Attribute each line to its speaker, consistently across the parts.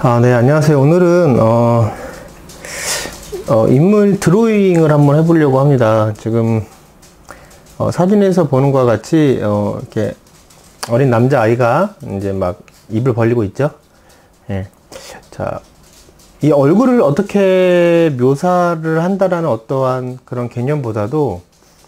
Speaker 1: 네, 안녕하세요. 오늘은, 인물 드로잉을 한번 해보려고 합니다. 지금, 사진에서 보는 것과 같이, 이렇게, 어린 남자아이가 이제 막 입을 벌리고 있죠. 예. 자, 이 얼굴을 어떻게 묘사를 한다라는 어떠한 그런 개념보다도,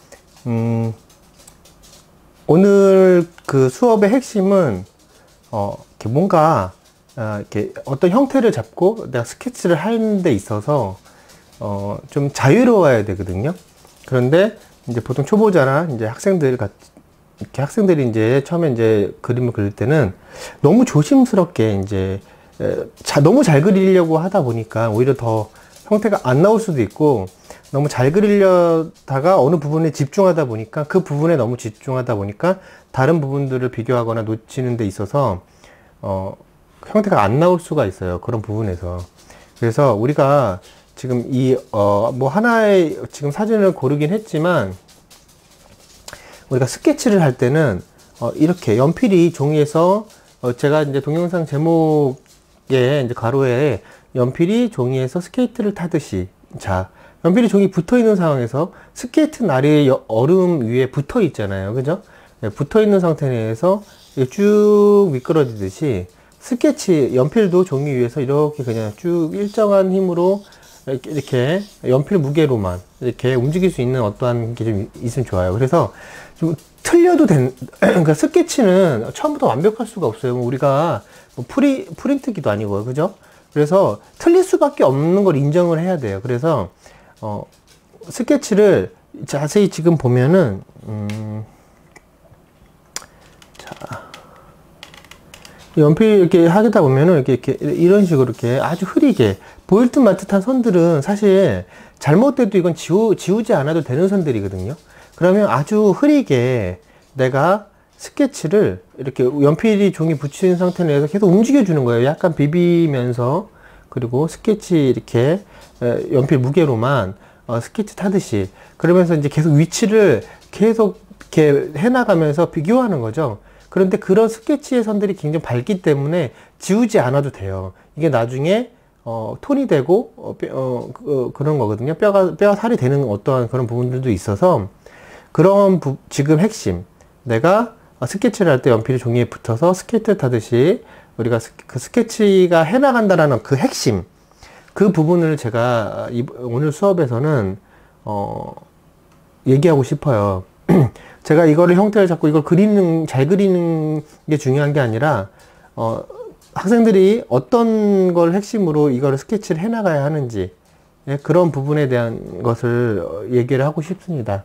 Speaker 1: 오늘 그 수업의 핵심은, 이렇게 뭔가, 이렇게 어떤 형태를 잡고 내가 스케치를 하는 데 있어서 좀 자유로워야 되거든요. 그런데 이제 보통 초보자나 이제 이렇게 학생들이 이제 처음에 이제 그림을 그릴 때는 너무 조심스럽게 이제 너무 잘 그리려고 하다 보니까 오히려 더 형태가 안 나올 수도 있고, 너무 잘 그리려다가 어느 부분에 집중하다 보니까 그 부분에 너무 집중하다 보니까 다른 부분들을 비교하거나 놓치는 데 있어서 형태가 안 나올 수가 있어요. 그런 부분에서. 그래서 우리가 지금 뭐 하나의 지금 사진을 고르긴 했지만, 우리가 스케치를 할 때는, 이렇게 연필이 종이에서, 제가 이제 동영상 제목에 이제 가로에 연필이 종이에서 스케이트를 타듯이, 자, 연필이 종이 붙어 있는 상황에서 스케이트 날이 얼음 위에 붙어 있잖아요. 그죠? 네, 붙어 있는 상태 내에서 쭉 미끄러지듯이, 스케치, 연필도 종이 위에서 이렇게 그냥 쭉 일정한 힘으로 이렇게 연필 무게로만 이렇게 움직일 수 있는 어떠한 게 좀 있으면 좋아요. 그래서 좀 틀려도 그러니까 스케치는 처음부터 완벽할 수가 없어요. 우리가 뭐 프린트기도 아니고요. 그죠? 그래서 틀릴 수밖에 없는 걸 인정을 해야 돼요. 그래서, 스케치를 자세히 지금 보면은, 자. 연필 이렇게 하다 보면은 이렇게 이런 식으로 이렇게 아주 흐리게 보일 듯 말 듯한 선들은 사실 잘못돼도 이건 지우지 않아도 되는 선들이거든요. 그러면 아주 흐리게 내가 스케치를 이렇게 연필이 종이 붙인 상태 내에서 계속 움직여 주는 거예요. 약간 비비면서. 그리고 스케치 이렇게 연필 무게로만 스케치 타듯이. 그러면서 이제 계속 위치를 계속 이렇게 해나가면서 비교하는 거죠. 그런데 그런 스케치의 선들이 굉장히 밝기 때문에 지우지 않아도 돼요. 이게 나중에 톤이 되고 그런 거거든요. 뼈가 살이 되는 어떠한 그런 부분들도 있어서, 그런 지금 핵심, 내가 스케치를 할 때 연필이 종이에 붙어서 스케이트 타듯이 우리가 그 스케치가 해나간다라는 그 핵심, 그 부분을 제가 오늘 수업에서는 얘기하고 싶어요. 제가 이거를 형태를 잡고 이걸 잘 그리는 게 중요한 게 아니라, 학생들이 어떤 걸 핵심으로 이거를 스케치를 해나가야 하는지, 예, 그런 부분에 대한 것을 얘기를 하고 싶습니다.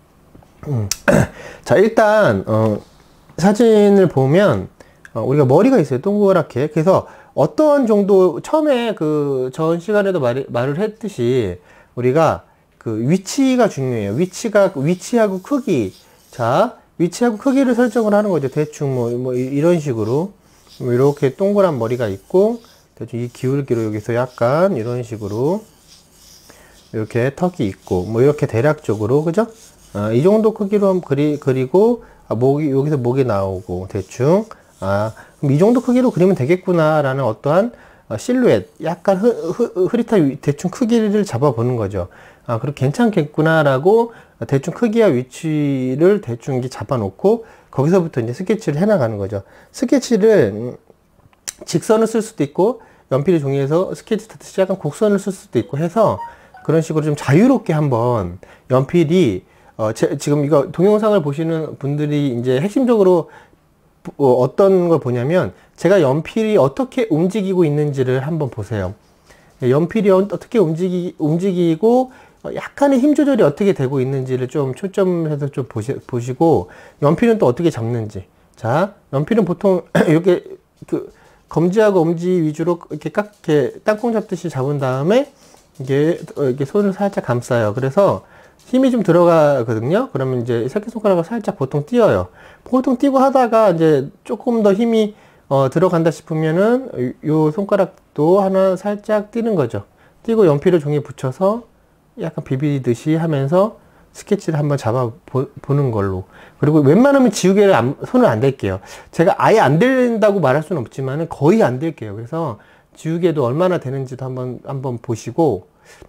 Speaker 1: 자, 일단, 사진을 보면, 우리가 머리가 있어요. 동그랗게. 그래서 어떤 정도, 처음에 전 시간에도 말을 했듯이, 우리가 위치가 중요해요. 위치하고 크기. 자, 위치하고 크기를 설정을 하는 거죠. 대충 뭐 이런 식으로. 이렇게 동그란 머리가 있고, 대충 이 기울기로 여기서 약간 이런 식으로 이렇게 턱이 있고, 뭐 이렇게 대략적으로, 그죠? 이 정도 크기로 그리고, 여기서 목이 나오고, 대충. 그럼 이 정도 크기로 그리면 되겠구나라는 어떠한 실루엣, 약간 흐릿한 대충 크기를 잡아보는 거죠. 그리고 괜찮겠구나라고 대충 크기와 위치를 대충 이렇게 잡아놓고, 거기서부터 이제 스케치를 해나가는 거죠. 스케치를 직선을 쓸 수도 있고, 연필이 종이에서 스케치 타듯이 약간 곡선을 쓸 수도 있고 해서, 그런 식으로 좀 자유롭게 한번 연필이, 지금 이거 동영상을 보시는 분들이 이제 핵심적으로 어떤 걸 보냐면, 제가 연필이 어떻게 움직이고 있는지를 한번 보세요. 연필이 어떻게 움직이고 약간의 힘 조절이 어떻게 되고 있는지를 좀 초점해서 좀 보시고, 연필은 또 어떻게 잡는지. 자, 연필은 보통 이렇게 검지하고 엄지 위주로 이렇게 땅콩 잡듯이 잡은 다음에 이게 손을 살짝 감싸요. 그래서 힘이 좀 들어가거든요. 그러면 이제 새끼손가락을 살짝 보통 띄어요. 보통 띄고 하다가 이제 조금 더 힘이 들어간다 싶으면은 요 손가락도 하나 살짝 띄는 거죠. 띄고 연필을 종이에 붙여서 약간 비비듯이 하면서 스케치를 한번 보는 걸로. 그리고 웬만하면 지우개를 손을 안 댈게요. 제가 아예 안 댄다고 말할 수는 없지만 거의 안 댈게요. 그래서 지우개도 얼마나 되는지도 한번 보시고,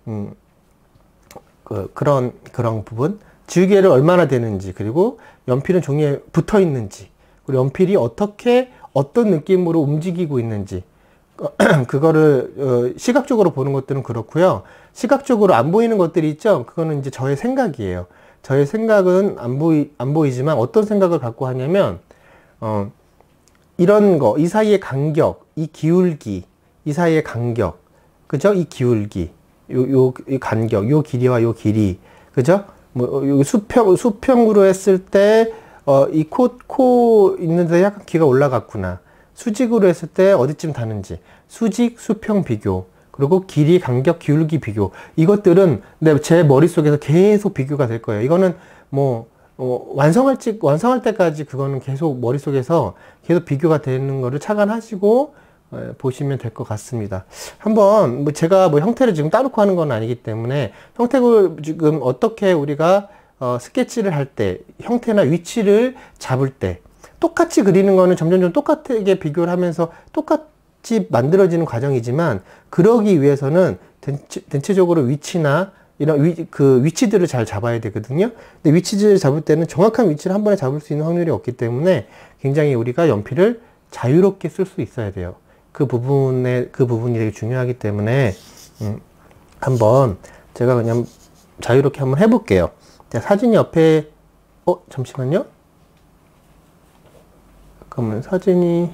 Speaker 1: 그런 부분. 지우개를 얼마나 되는지, 그리고 연필은 종이에 붙어 있는지, 그리고 연필이 어떤 느낌으로 움직이고 있는지, 그거를 시각적으로 보는 것들은 그렇고요. 시각적으로 안 보이는 것들이 있죠. 그거는 이제 저의 생각이에요. 저의 생각은 안 보이지만 어떤 생각을 갖고 하냐면 이런 거, 이 사이의 간격, 이 기울기, 이 사이의 간격, 그죠? 이 기울기, 이 간격, 요 길이와 요 길이, 그죠? 뭐 여기 수평으로 했을 때 이 코 있는데 약간 귀가 올라갔구나. 수직으로 했을 때 어디쯤 닿는지, 수직, 수평 비교, 그리고 길이, 간격, 기울기 비교. 이것들은 제 머릿속에서 계속 비교가 될 거예요. 이거는 완성할 때까지 그거는 계속 머릿속에서 계속 비교가 되는 거를 착안하시고 보시면 될 것 같습니다. 한번 제가 형태를 지금 따놓고 하는 건 아니기 때문에 형태를 지금 어떻게 우리가 스케치를 할 때, 형태나 위치를 잡을 때 똑같이 그리는 거는 점점 똑같게 비교를 하면서 똑같이 만들어지는 과정이지만, 그러기 위해서는 전체적으로 위치나 이런 위치들을 잘 잡아야 되거든요. 근데 위치들을 잡을 때는 정확한 위치를 한 번에 잡을 수 있는 확률이 없기 때문에 굉장히 우리가 연필을 자유롭게 쓸 수 있어야 돼요. 그 부분이 되게 중요하기 때문에 한번 제가 그냥 자유롭게 한번 해볼게요. 자, 사진이 옆에 잠시만요. 잠깐만, 사진이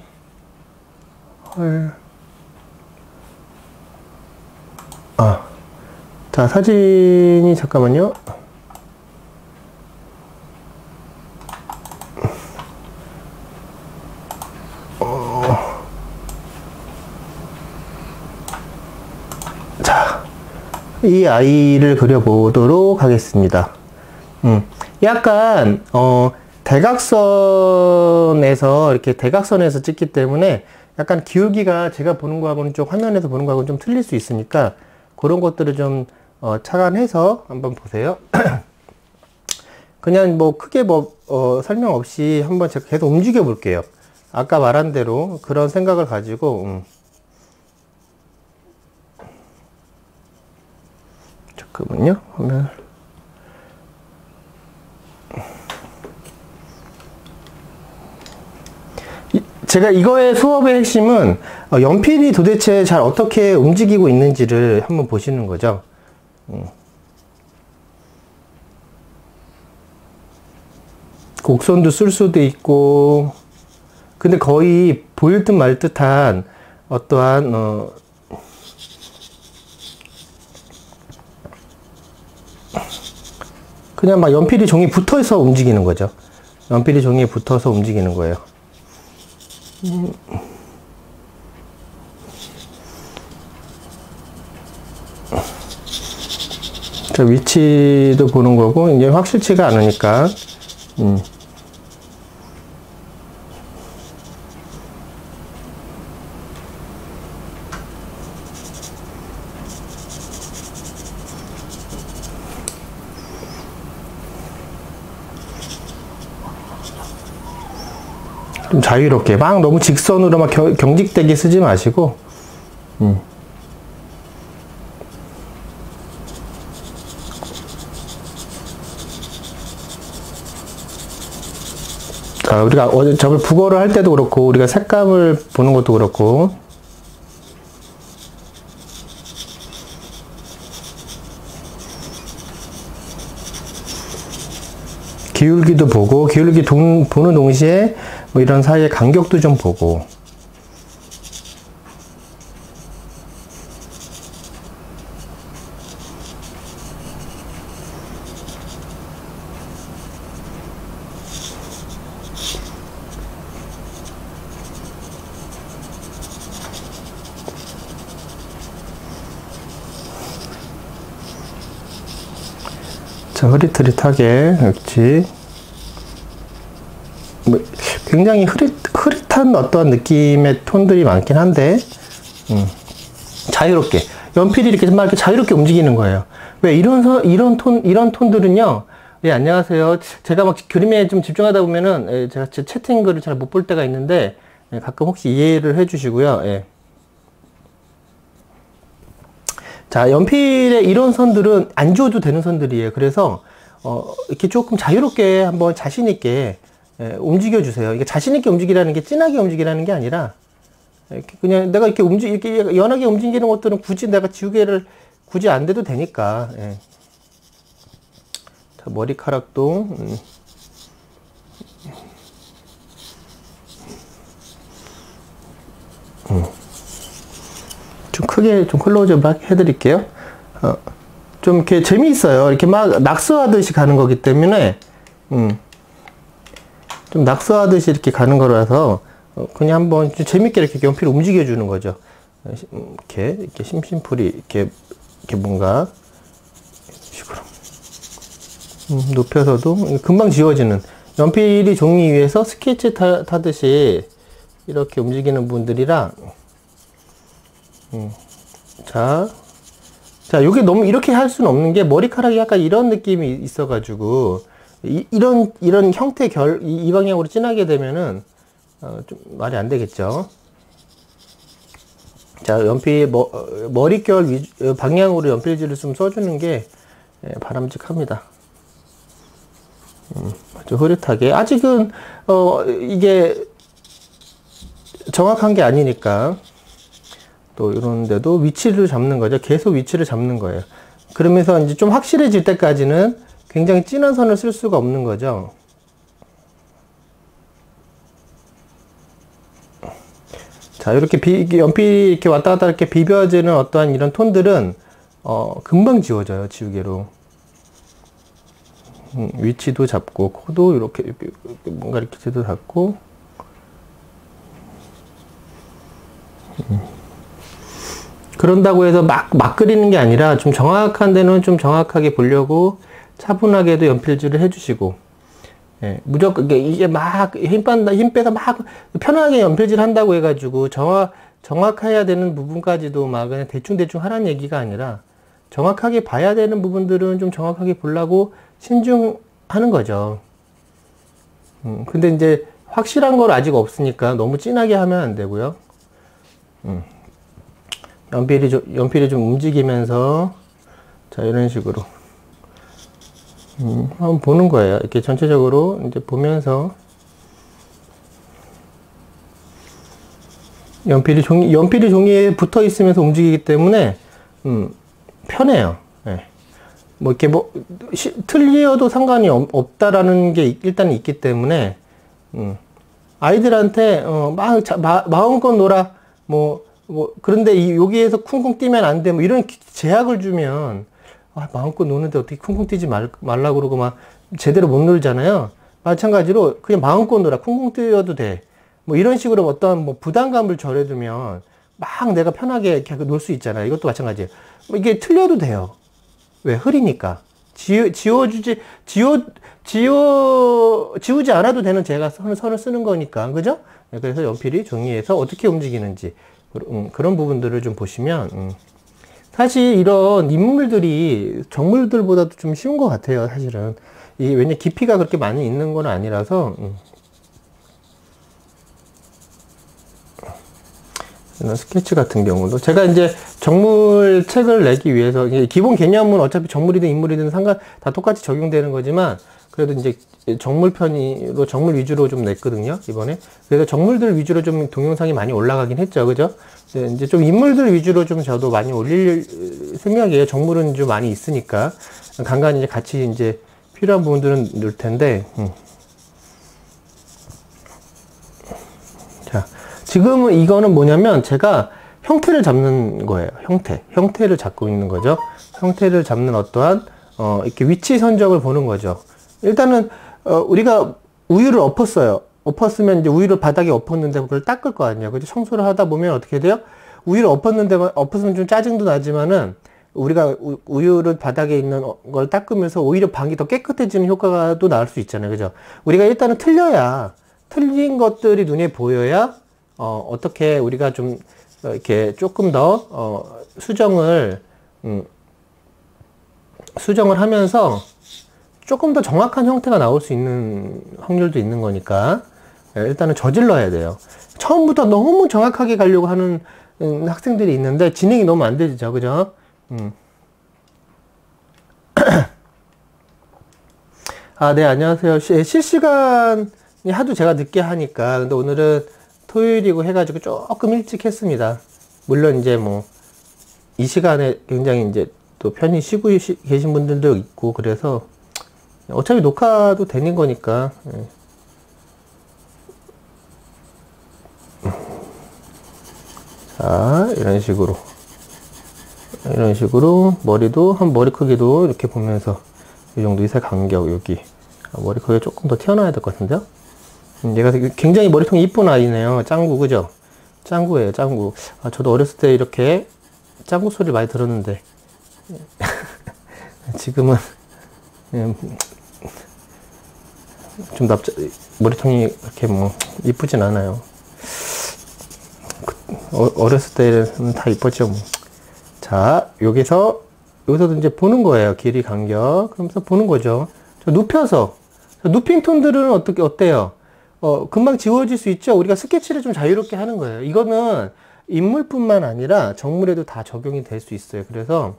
Speaker 1: 자, 사진이 잠깐만요. 자, 이 아이를 그려보도록 하겠습니다. 약간 대각선에서 찍기 때문에 약간 기울기가 제가 보는 거하고는 좀, 화면에서 보는 거하고는 좀 틀릴 수 있으니까 그런 것들을 좀 착안해서 한번 보세요. 그냥 크게 설명 없이 한번 제가 계속 움직여 볼게요. 아까 말한 대로 그런 생각을 가지고 잠깐만요. 제가 이거의 수업의 핵심은 연필이 도대체 잘 어떻게 움직이고 있는지를 한번 보시는 거죠. 곡선도 쓸 수도 있고, 근데 거의 보일 듯 말 듯한 어떠한 그냥 막 연필이 종이에 붙어서 움직이는 거죠. 연필이 종이에 붙어서 움직이는 거예요. 자, 위치도 보는 거고, 이제 확실치가 않으니까 좀 자유롭게, 막 너무 직선으로 막 경직되게 쓰지 마시고, 자, 우리가 저걸 국어를 할 때도 그렇고, 우리가 색감을 보는 것도 그렇고, 기울기도 보고, 기울기 보는 동시에 이런 사이의 간격도 좀 보고, 자, 흐릿흐릿하게, 그렇지. 굉장히 흐릿한 어떤 느낌의 톤들이 많긴 한데, 자유롭게. 연필이 이렇게 막 이렇게 자유롭게 움직이는 거예요. 왜 이런 톤들은요. 예, 안녕하세요. 제가 막 그림에 좀 집중하다 보면은, 제가 제 채팅글을 잘 못 볼 때가 있는데, 가끔 혹시 이해를 해 주시고요. 예. 자, 연필에 이런 선들은 안 지워도 되는 선들이에요. 그래서 이렇게 조금 자유롭게 한번 자신 있게 움직여 주세요. 이게 자신 있게 움직이라는 게 진하게 움직이라는 게 아니라 이렇게 그냥 내가 이렇게 이렇게 연하게 움직이는 것들은 굳이 내가 지우개를 굳이 안 대도 되니까. 예. 자, 머리카락도 좀 크게 좀 클로즈업 해드릴게요. 좀 이렇게 재미있어요. 이렇게 막 낙서하듯이 가는 거기 때문에 좀 낙서하듯이 이렇게 가는 거라서 그냥 한번 좀 재밌게 이렇게 연필을 움직여 주는 거죠. 이렇게 심심풀이 이렇게 뭔가 식으로 높여서도 금방 지워지는, 연필이 종이 위에서 스케치 타듯이 이렇게 움직이는 분들이라. 자, 요게 너무 이렇게 할 수는 없는 게 머리카락이 약간 이런 느낌이 있어가지고 이런 형태 이 방향으로 진하게 되면은 좀 말이 안 되겠죠. 자, 연필 머릿결 방향으로 연필질을 좀 써주는 게 바람직합니다. 아주 흐릿하게. 아직은 이게 정확한 게 아니니까 또 이런데도 위치를 잡는 거죠. 계속 위치를 잡는 거예요. 그러면서 이제 좀 확실해질 때까지는 굉장히 진한 선을 쓸 수가 없는 거죠. 자, 이렇게 연필이 이렇게 왔다 갔다 이렇게 비벼지는 어떠한 이런 톤들은 금방 지워져요, 지우개로. 위치도 잡고, 코도 이렇게 뭔가 이렇게 제도 잡고. 그런다고 해서 막 그리는 게 아니라 좀 정확한 데는 좀 정확하게 보려고 차분하게도 연필질을 해주시고, 예, 무조건 이게 막 힘 빼서 막 편하게 연필질 한다고 해가지고 정확해야 되는 부분까지도 막 그냥 대충 하라는 얘기가 아니라 정확하게 봐야 되는 부분들은 좀 정확하게 보려고 신중하는 거죠. 근데 이제 확실한 걸 아직 없으니까 너무 진하게 하면 안 되고요. 연필이 좀 움직이면서, 자, 이런 식으로 한번 보는 거예요. 이렇게 전체적으로 이제 보면서 연필이 종이에 붙어 있으면서 움직이기 때문에 편해요. 네. 뭐 이렇게 틀려도 상관이 없다라는 게 일단 있기 때문에 아이들한테 마음껏 놀아, 그런데 여기에서 쿵쿵 뛰면 안 돼, 뭐 이런 제약을 주면 마음껏 노는데 어떻게 쿵쿵 뛰지 말라고 그러고 막 제대로 못 놀잖아요. 마찬가지로 그냥 마음껏 놀아, 쿵쿵 뛰어도 돼, 뭐 이런 식으로 어떤 부담감을 절해두면 막 내가 편하게 이렇게 놀 수 있잖아요. 이것도 마찬가지예요. 이게 틀려도 돼요. 왜? 흐리니까. 지우지 않아도 되는 제가 선을 쓰는 거니까. 그죠? 그래서 연필이 종이에서 어떻게 움직이는지 그런 부분들을 좀 보시면 사실 이런 인물들이 정물들보다도 좀 쉬운 것 같아요, 사실은. 왜냐 깊이가 그렇게 많이 있는 건 아니라서. 이런 스케치 같은 경우도 제가 이제 정물 책을 내기 위해서 기본 개념은 어차피 정물이든 인물이든 다 똑같이 적용되는 거지만, 그래도 이제 정물 위주로 좀 냈거든요, 이번에. 그래서 정물들 위주로 좀 동영상이 많이 올라가긴 했죠, 그죠? 네, 이제 좀 인물들 위주로 좀 저도 많이 올릴 생각이에요. 정물은 좀 많이 있으니까 간간히 이제 같이 이제 필요한 부분들은 넣을 텐데. 자, 지금은 이거는 뭐냐면 제가 형태를 잡는 거예요. 형태를 잡고 있는 거죠. 형태를 잡는 어떠한 이렇게 위치 선적을 보는 거죠. 일단은 우리가 우유를 엎었으면 이제 우유를 바닥에 엎었는데 그걸 닦을 거 아니에요. 그죠? 청소를 하다 보면 어떻게 돼요? 우유를 엎었으면 좀 짜증도 나지만은 우리가 우유를 바닥에 있는 걸 닦으면서 오히려 방이 더 깨끗해지는 효과가 또 나올 수 있잖아요. 그죠? 우리가 일단은 틀린 것들이 눈에 보여야 어떻게 우리가 좀 이렇게 조금 더 수정을 하면서 조금 더 정확한 형태가 나올 수 있는 확률도 있는 거니까 일단은 저질러야 돼요. 처음부터 너무 정확하게 가려고 하는 학생들이 있는데 진행이 너무 안 되죠, 그죠? 아, 네, 안녕하세요. 실시간이 하도 제가 늦게 하니까. 근데 오늘은 토요일이고 해가지고 조금 일찍 했습니다. 물론 이제 뭐, 이 시간에 굉장히 이제 또 편히 쉬고 계신 분들도 있고, 그래서 어차피 녹화도 되는 거니까. 예. 자, 이런 식으로. 머리도, 머리 크기도 이렇게 보면서 이 정도 이살 간격, 여기. 머리 크기가 조금 더 튀어나와야 될 것 같은데요? 얘가 굉장히 머리통이 이쁜 아이네요. 짱구, 그죠? 짱구예요, 짱구. 아, 저도 어렸을 때 이렇게 짱구 소리를 많이 들었는데. 지금은, 좀 머리통이 이렇게 뭐, 이쁘진 않아요. 어렸을 때는 다 이뻤죠, 뭐. 자, 여기서도 이제 보는 거예요. 길이, 간격. 그러면서 보는 거죠. 눕혀서. 눕힌 톤들은 어때요? 금방 지워질 수 있죠? 우리가 스케치를 좀 자유롭게 하는 거예요. 이거는 인물뿐만 아니라 정물에도 다 적용이 될 수 있어요. 그래서,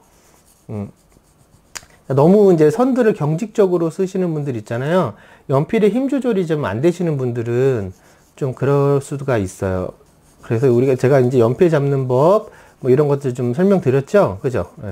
Speaker 1: 너무 이제 선들을 경직적으로 쓰시는 분들 있잖아요. 연필의 힘 조절이 좀 안 되시는 분들은 좀 그럴 수가 있어요. 그래서 제가 이제 연필 잡는 법, 뭐 이런 것들 좀 설명드렸죠? 그죠? 네.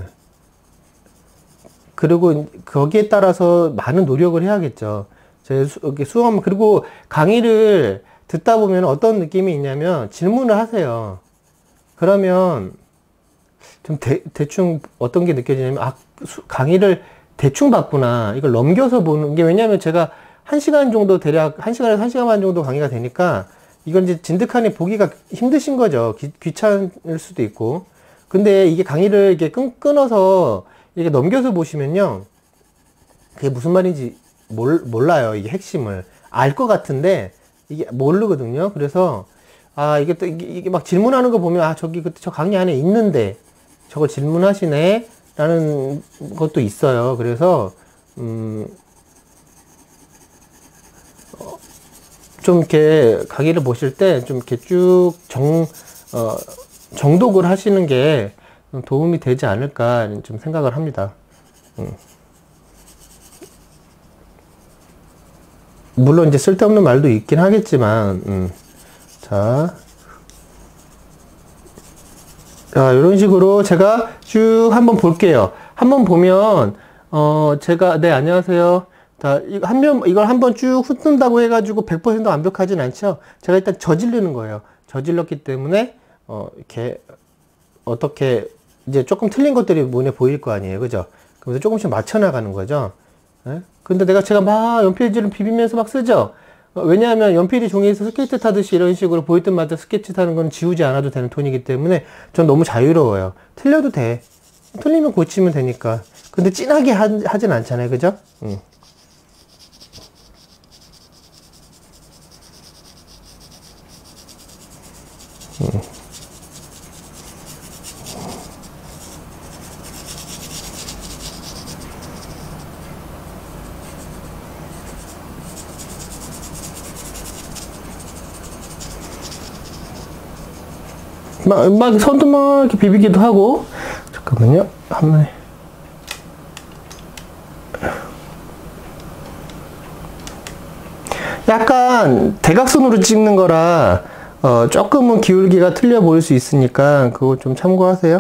Speaker 1: 그리고 거기에 따라서 많은 노력을 해야겠죠. 그리고 강의를 듣다 보면 어떤 느낌이 있냐면 질문을 하세요. 그러면 좀 대충 어떤 게 느껴지냐면, 강의를 대충 봤구나. 이걸 넘겨서 보는 게, 왜냐면 제가 1시간 정도 대략, 1시간에서 1시간 반 정도 강의가 되니까 이건 이제 진득하니 보기가 힘드신 거죠. 귀찮을 수도 있고. 근데 이게 강의를 이렇게 끊어서 이렇게 넘겨서 보시면요. 그게 무슨 말인지 몰라요. 이게 핵심을. 알 것 같은데, 이게 모르거든요. 그래서, 이게 또, 이게 막 질문하는 거 보면, 저기, 저 강의 안에 있는데, 저거 질문하시네? 라는 것도 있어요. 그래서, 좀 이렇게 강의를 보실 때 좀 이렇게 쭉 정독을 하시는 게 도움이 되지 않을까 좀 생각을 합니다. 물론 이제 쓸데없는 말도 있긴 하겠지만, 자, 이런 식으로 제가 쭉 한번 볼게요. 한번 보면, 네, 안녕하세요. 자, 이걸 한번 쭉 훑는다고 해가지고 100% 완벽하진 않죠? 제가 일단 저지르는 거예요. 저질렀기 때문에, 이렇게, 어떻게, 이제 조금 틀린 것들이 눈에 보일 거 아니에요. 그죠? 그래서 조금씩 맞춰나가는 거죠. 예? 근데 제가 막 연필질을 비비면서 막 쓰죠? 왜냐하면 연필이 종이에서 스케이트 타듯이 이런 식으로 보일 때마다 스케치 타는 건 지우지 않아도 되는 톤이기 때문에 전 너무 자유로워요. 틀려도 돼. 틀리면 고치면 되니까. 근데 진하게 하진 않잖아요. 그죠? 막 손도 막 이렇게 비비기도 하고. 잠깐만요. 한번 약간 대각선으로 찍는 거라 조금은 기울기가 틀려 보일 수 있으니까 그거 좀 참고하세요.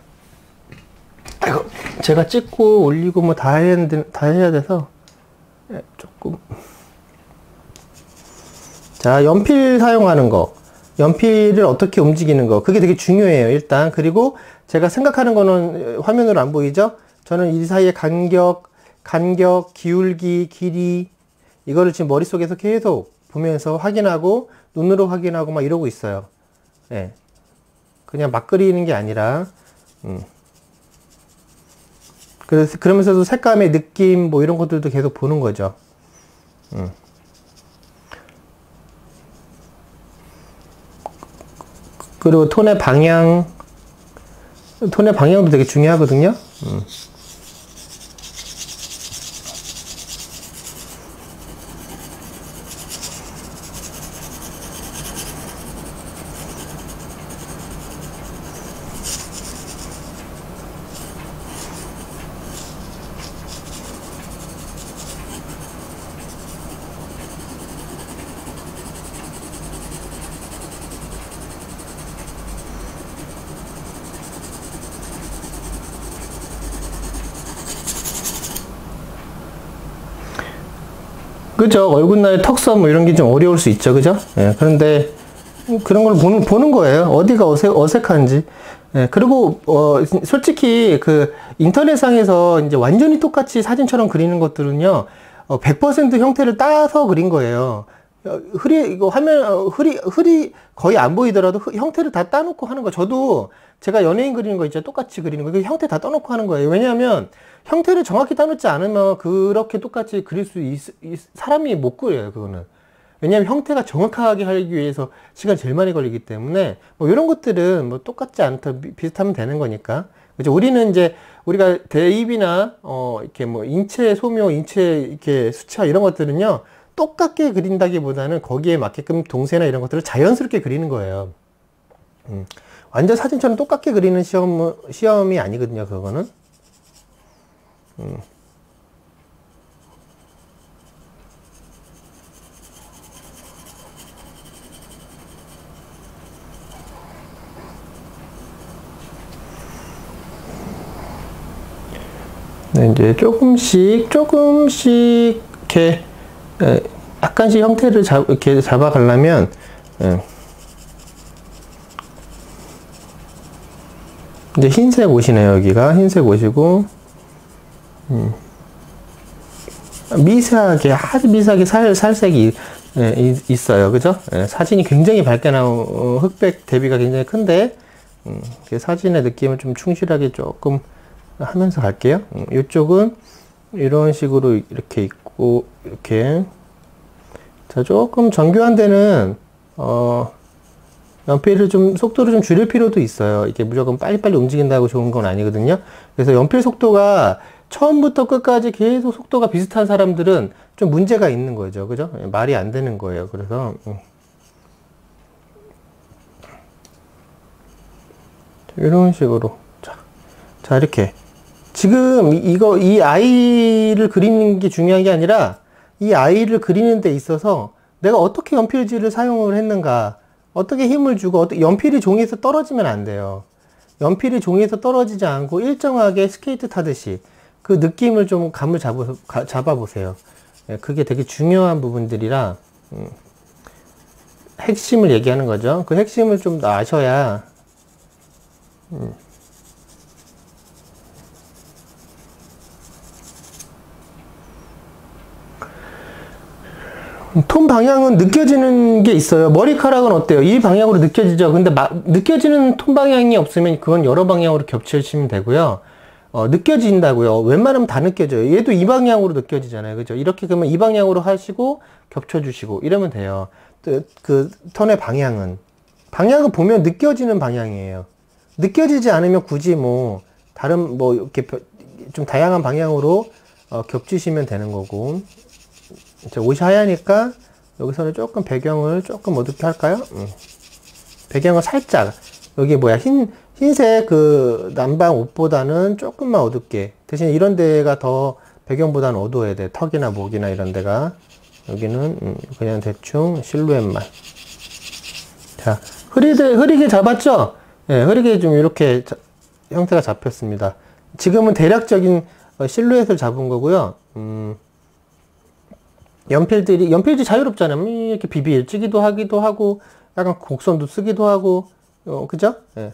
Speaker 1: 아이고, 제가 찍고 올리고 뭐 다 해야 돼서 조금. 자, 연필 사용하는 거. 연필을 어떻게 움직이는 거. 그게 되게 중요해요, 일단. 그리고 제가 생각하는 거는 화면으로 안 보이죠? 저는 이 사이에 간격, 기울기, 길이, 이거를 지금 머릿속에서 계속 보면서 확인하고, 눈으로 확인하고 막 이러고 있어요. 예. 그냥 막 그리는 게 아니라, 그러면서도 색감의 느낌, 뭐 이런 것들도 계속 보는 거죠. 그리고 톤의 방향도 되게 중요하거든요. 그죠? 얼굴날 턱선 뭐 이런 게 좀 어려울 수 있죠. 그죠? 예, 그런데 그런 걸 보는 거예요. 어디가 어색한지. 예, 그리고, 솔직히 그 인터넷상에서 이제 완전히 똑같이 사진처럼 그리는 것들은요, 100% 형태를 따서 그린 거예요. 이거 화면, 흐리 거의 안 보이더라도 형태를 다 따놓고 하는 거. 저도 제가 연예인 그리는 거 있죠. 똑같이 그리는 거. 그 형태 다 따놓고 하는 거예요. 왜냐하면 형태를 정확히 따놓지 않으면 그렇게 똑같이 그릴 수 사람이 못 그려요. 그거는. 왜냐하면 형태가 정확하게 하기 위해서 시간이 제일 많이 걸리기 때문에 뭐 이런 것들은 뭐 똑같지 않다 비슷하면 되는 거니까. 그죠? 우리는 이제 우리가 대입이나 이렇게 뭐 인체 소묘, 인체 이렇게 수치화 이런 것들은요 똑같게 그린다기보다는 거기에 맞게끔 동세나 이런 것들을 자연스럽게 그리는 거예요. 완전 사진처럼 똑같게 그리는 시험이 아니거든요. 그거는. 네, 이제 조금씩 이렇게 약간씩 형태를 이렇게 잡아가려면 이제 흰색 옷이네요. 여기가 흰색 옷이고 미세하게 아주 미세하게 살색이 있어요. 그죠? 사진이 굉장히 밝게 나온 흑백 대비가 굉장히 큰데 사진의 느낌을 좀 충실하게 조금 하면서 갈게요. 이쪽은 이런 식으로 이렇게 있고 이렇게 자 조금 정교한 데는 연필을 좀 속도를 좀 줄일 필요도 있어요. 이게 무조건 빨리빨리 움직인다고 좋은 건 아니거든요. 그래서 연필 속도가 처음부터 끝까지 계속 속도가 비슷한 사람들은 좀 문제가 있는 거죠. 그죠? 말이 안 되는 거예요. 그래서 이런 식으로 자 이렇게 지금 이 아이를 그리는 게 중요한 게 아니라 이 아이를 그리는 데 있어서 내가 어떻게 연필질을 사용을 했는가, 어떻게 힘을 주고, 연필이 종이에서 떨어지면 안 돼요. 연필이 종이에서 떨어지지 않고 일정하게 스케이트 타듯이 그 느낌을 좀 감을 잡아보세요. 그게 되게 중요한 부분들이라 핵심을 얘기하는 거죠. 그 핵심을 좀 아셔야 톤 방향은 느껴지는 게 있어요. 머리카락은 어때요? 이 방향으로 느껴지죠? 근데 느껴지는 톤 방향이 없으면 그건 여러 방향으로 겹치시면 되고요. 느껴진다고요. 웬만하면 다 느껴져요. 얘도 이 방향으로 느껴지잖아요. 그죠? 이렇게 그러면 이 방향으로 하시고 겹쳐주시고 이러면 돼요. 그 톤의 방향은 보면 느껴지는 방향이에요. 느껴지지 않으면 굳이 뭐 다른 뭐 이렇게 좀 다양한 방향으로 겹치시면 되는 거고. 옷이 하얘니까 여기서는 조금 배경을 조금 어둡게 할까요? 배경을 살짝 여기 뭐야 흰색 그 남방 옷보다는 조금만 어둡게, 대신 이런 데가 더 배경보다는 어두워야 돼. 턱이나 목이나 이런 데가. 여기는 그냥 대충 실루엣만. 자, 흐리게 잡았죠? 예, 흐리게 좀 이렇게 형태가 잡혔습니다. 지금은 대략적인 실루엣을 잡은 거고요. 연필들이 자유롭잖아요. 이렇게 비비일찌기도 하기도 하고, 약간 곡선도 쓰기도 하고, 그죠? 예.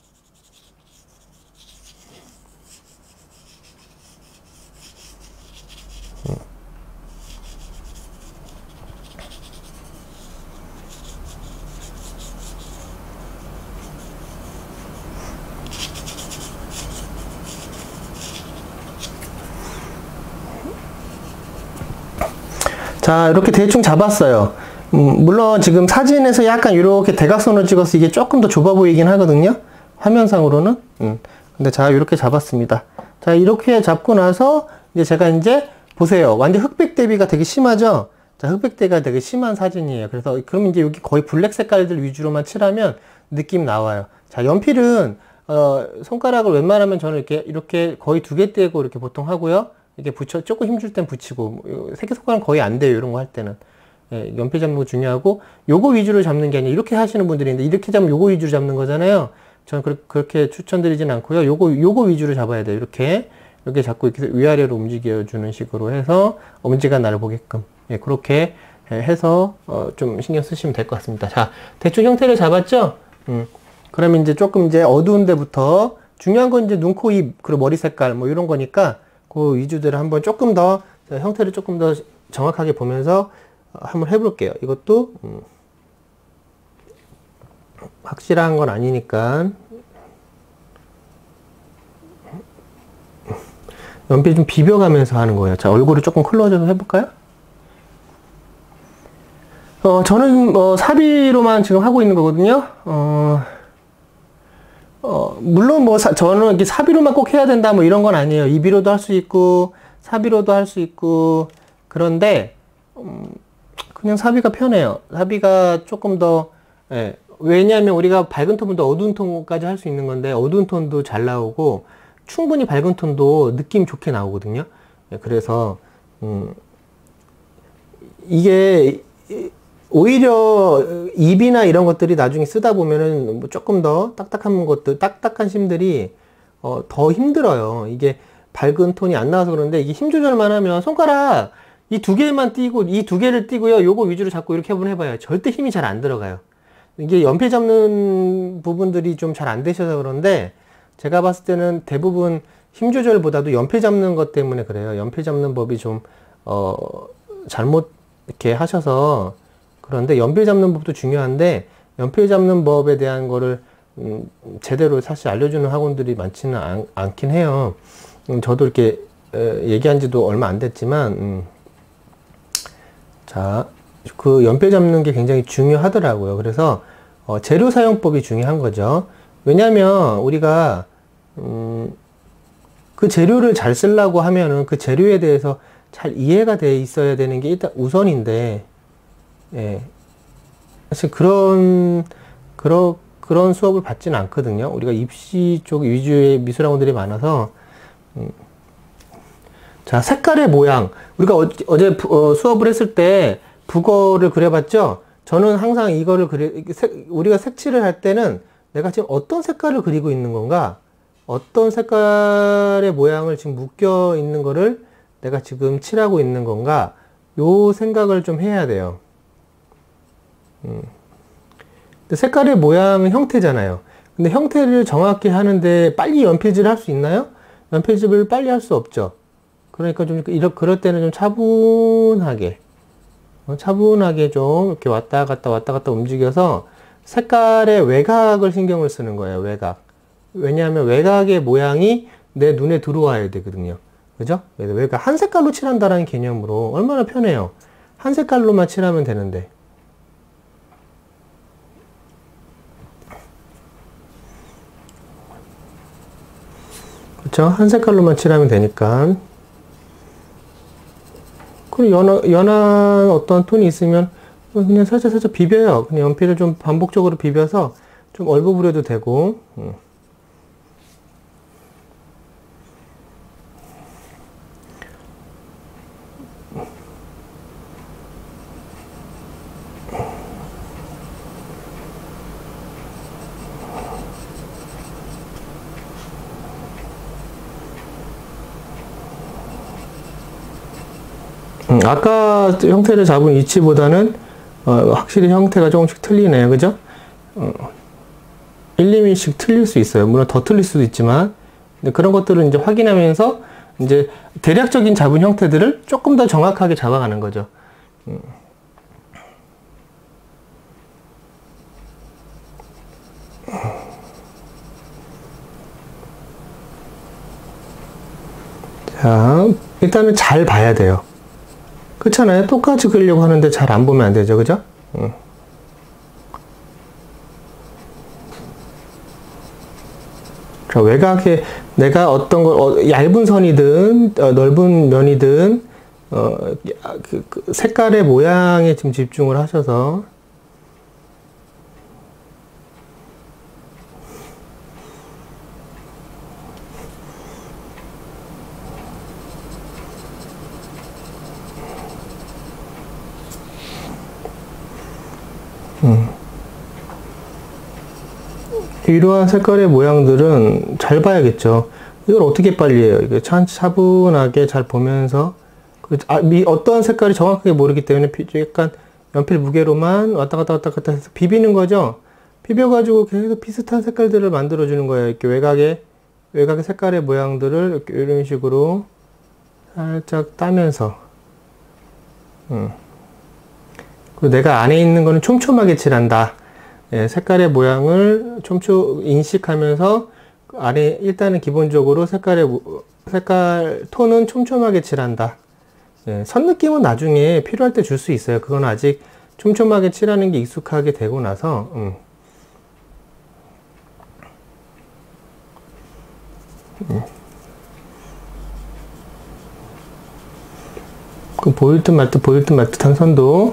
Speaker 1: 자, 이렇게 대충 잡았어요. 물론 지금 사진에서 약간 이렇게 대각선을 찍어서 이게 조금 더 좁아 보이긴 하거든요. 화면상으로는. 근데 자, 이렇게 잡았습니다. 자, 이렇게 잡고 나서 이제 제가 이제 보세요. 완전 흑백 대비가 되게 심하죠? 자, 흑백 대비가 되게 심한 사진이에요. 그래서 그럼 이제 여기 거의 블랙 색깔들 위주로만 칠하면 느낌 나와요. 자, 연필은 손가락을 웬만하면 저는 이렇게 거의 2개 떼고 이렇게 보통 하고요. 이게 조금 힘줄 땐 붙이고, 새끼손가락은 거의 안 돼요. 이런 거 할 때는. 예, 연필 잡는 거 중요하고, 요거 위주로 잡는 게 아니라 이렇게 하시는 분들이 있는데, 이렇게 잡으면 요거 위주로 잡는 거잖아요. 저는 그렇게 추천드리진 않고요. 요거 위주로 잡아야 돼요. 이렇게 잡고 이렇게 위아래로 움직여주는 식으로 해서 엄지가 나를 보게끔. 예, 그렇게 해서 좀 신경 쓰시면 될 것 같습니다. 자, 대충 형태를 잡았죠? 그러면 이제 조금 이제 어두운 데부터 중요한 건 이제 눈, 코, 입, 그리고 머리 색깔 뭐 이런 거니까 그 위주대로 한번 조금 더 형태를 조금 더 정확하게 보면서 한번 해볼게요. 이것도 확실한 건 아니니까 연필 좀 비벼가면서 하는 거예요. 자, 얼굴을 조금 클로즈업 해볼까요? 저는 사비로만 지금 하고 있는 거거든요. 물론 저는 이렇게 사비로만 꼭 해야 된다 뭐 이런 건 아니에요. 이비로도 할 수 있고 사비로도 할 수 있고 그런데 그냥 사비가 편해요. 사비가 조금 더 예, 왜냐하면 우리가 밝은 톤보다 어두운 톤까지 할 수 있는 건데 어두운 톤도 잘 나오고 충분히 밝은 톤도 느낌 좋게 나오거든요. 예, 그래서 이게 오히려 입이나 이런 것들이 나중에 쓰다 보면은 뭐 조금 더 딱딱한 것들, 딱딱한 심들이 더 힘들어요. 이게 밝은 톤이 안 나와서 그런데 이게 힘 조절만 하면 손가락 이 두 개만 띄고 이 두 개를 띄고요. 요거 위주로 잡고 이렇게 한번 해봐요. 절대 힘이 잘 안 들어가요. 이게 연필 잡는 부분들이 좀 잘 안 되셔서 그런데 제가 봤을 때는 대부분 힘 조절보다도 연필 잡는 것 때문에 그래요. 연필 잡는 법이 좀 잘못 이렇게 하셔서 그런데 연필 잡는 법도 중요한데 연필 잡는 법에 대한 거를 제대로 사실 알려주는 학원들이 많지는 않긴 해요. 저도 이렇게 얘기한 지도 얼마 안 됐지만 자, 그 연필 잡는 게 굉장히 중요하더라고요. 그래서 재료 사용법이 중요한 거죠. 왜냐하면 우리가 그 재료를 잘 쓰려고 하면은 그 재료에 대해서 잘 이해가 돼 있어야 되는 게 일단 우선인데, 예. 사실 그런 수업을 받지는 않거든요. 우리가 입시 쪽 위주의 미술학원들이 많아서, 자, 색깔의 모양. 우리가 어제 수업을 했을 때 북어를 그려봤죠? 저는 항상 이거를 우리가 색칠을 할 때는 내가 지금 어떤 색깔을 그리고 있는 건가? 어떤 색깔의 모양을 지금 묶여 있는 거를 내가 지금 칠하고 있는 건가? 요 생각을 좀 해야 돼요. 근데 색깔의 모양은 형태잖아요. 근데 형태를 정확히 하는데 빨리 연필질을 할 수 있나요? 연필질을 빨리 할 수 없죠. 그러니까 좀 그럴 때는 좀 차분하게 좀 이렇게 왔다 갔다 움직여서 색깔의 외곽을 신경을 쓰는 거예요. 외곽. 왜냐하면 외곽의 모양이 내 눈에 들어와야 되거든요. 그죠? 외곽 한 색깔로 칠한다라는 개념으로 얼마나 편해요. 한 색깔로만 칠하면 되는데. 그렇죠? 한 색깔로만 칠하면 되니까. 그리고 연한 어떤 톤이 있으면 그냥 살짝 비벼요. 그냥 연필을 좀 반복적으로 비벼서 좀 얼버무려도 되고. 아까 형태를 잡은 위치보다는 확실히 형태가 조금씩 틀리네요. 그죠? 1, 2mm씩 틀릴 수 있어요. 물론 더 틀릴 수도 있지만 그런 것들을 이제 확인하면서 이제 대략적인 잡은 형태들을 조금 더 정확하게 잡아가는 거죠. 자, 일단은 잘 봐야 돼요. 그렇잖아요. 똑같이 그리려고 하는데 잘 안 보면 안 되죠. 그죠? 자, 외곽에 내가 어떤 걸, 얇은 선이든, 넓은 면이든, 그 색깔의 모양에 지금 집중을 하셔서, 이러한 색깔의 모양들은 잘 봐야겠죠. 이걸 어떻게 빨리 해요? 이게 차분하게 잘 보면서 어떤 색깔이 정확하게 모르기 때문에 약간 연필 무게로만 왔다 갔다 해서 비비는 거죠. 비벼가지고 계속 비슷한 색깔들을 만들어주는 거예요. 이렇게 외곽의 색깔의 모양들을 이렇게 이런 식으로 살짝 따면서, 그리고 내가 안에 있는 거는 촘촘하게 칠한다. 예, 색깔의 모양을 인식하면서 안에 일단은 기본적으로 색깔 톤은 촘촘하게 칠한다. 예, 선 느낌은 나중에 필요할 때 줄 수 있어요. 그건 아직 촘촘하게 칠하는 게 익숙하게 되고 나서, 그 보일 듯 말 듯한 선도,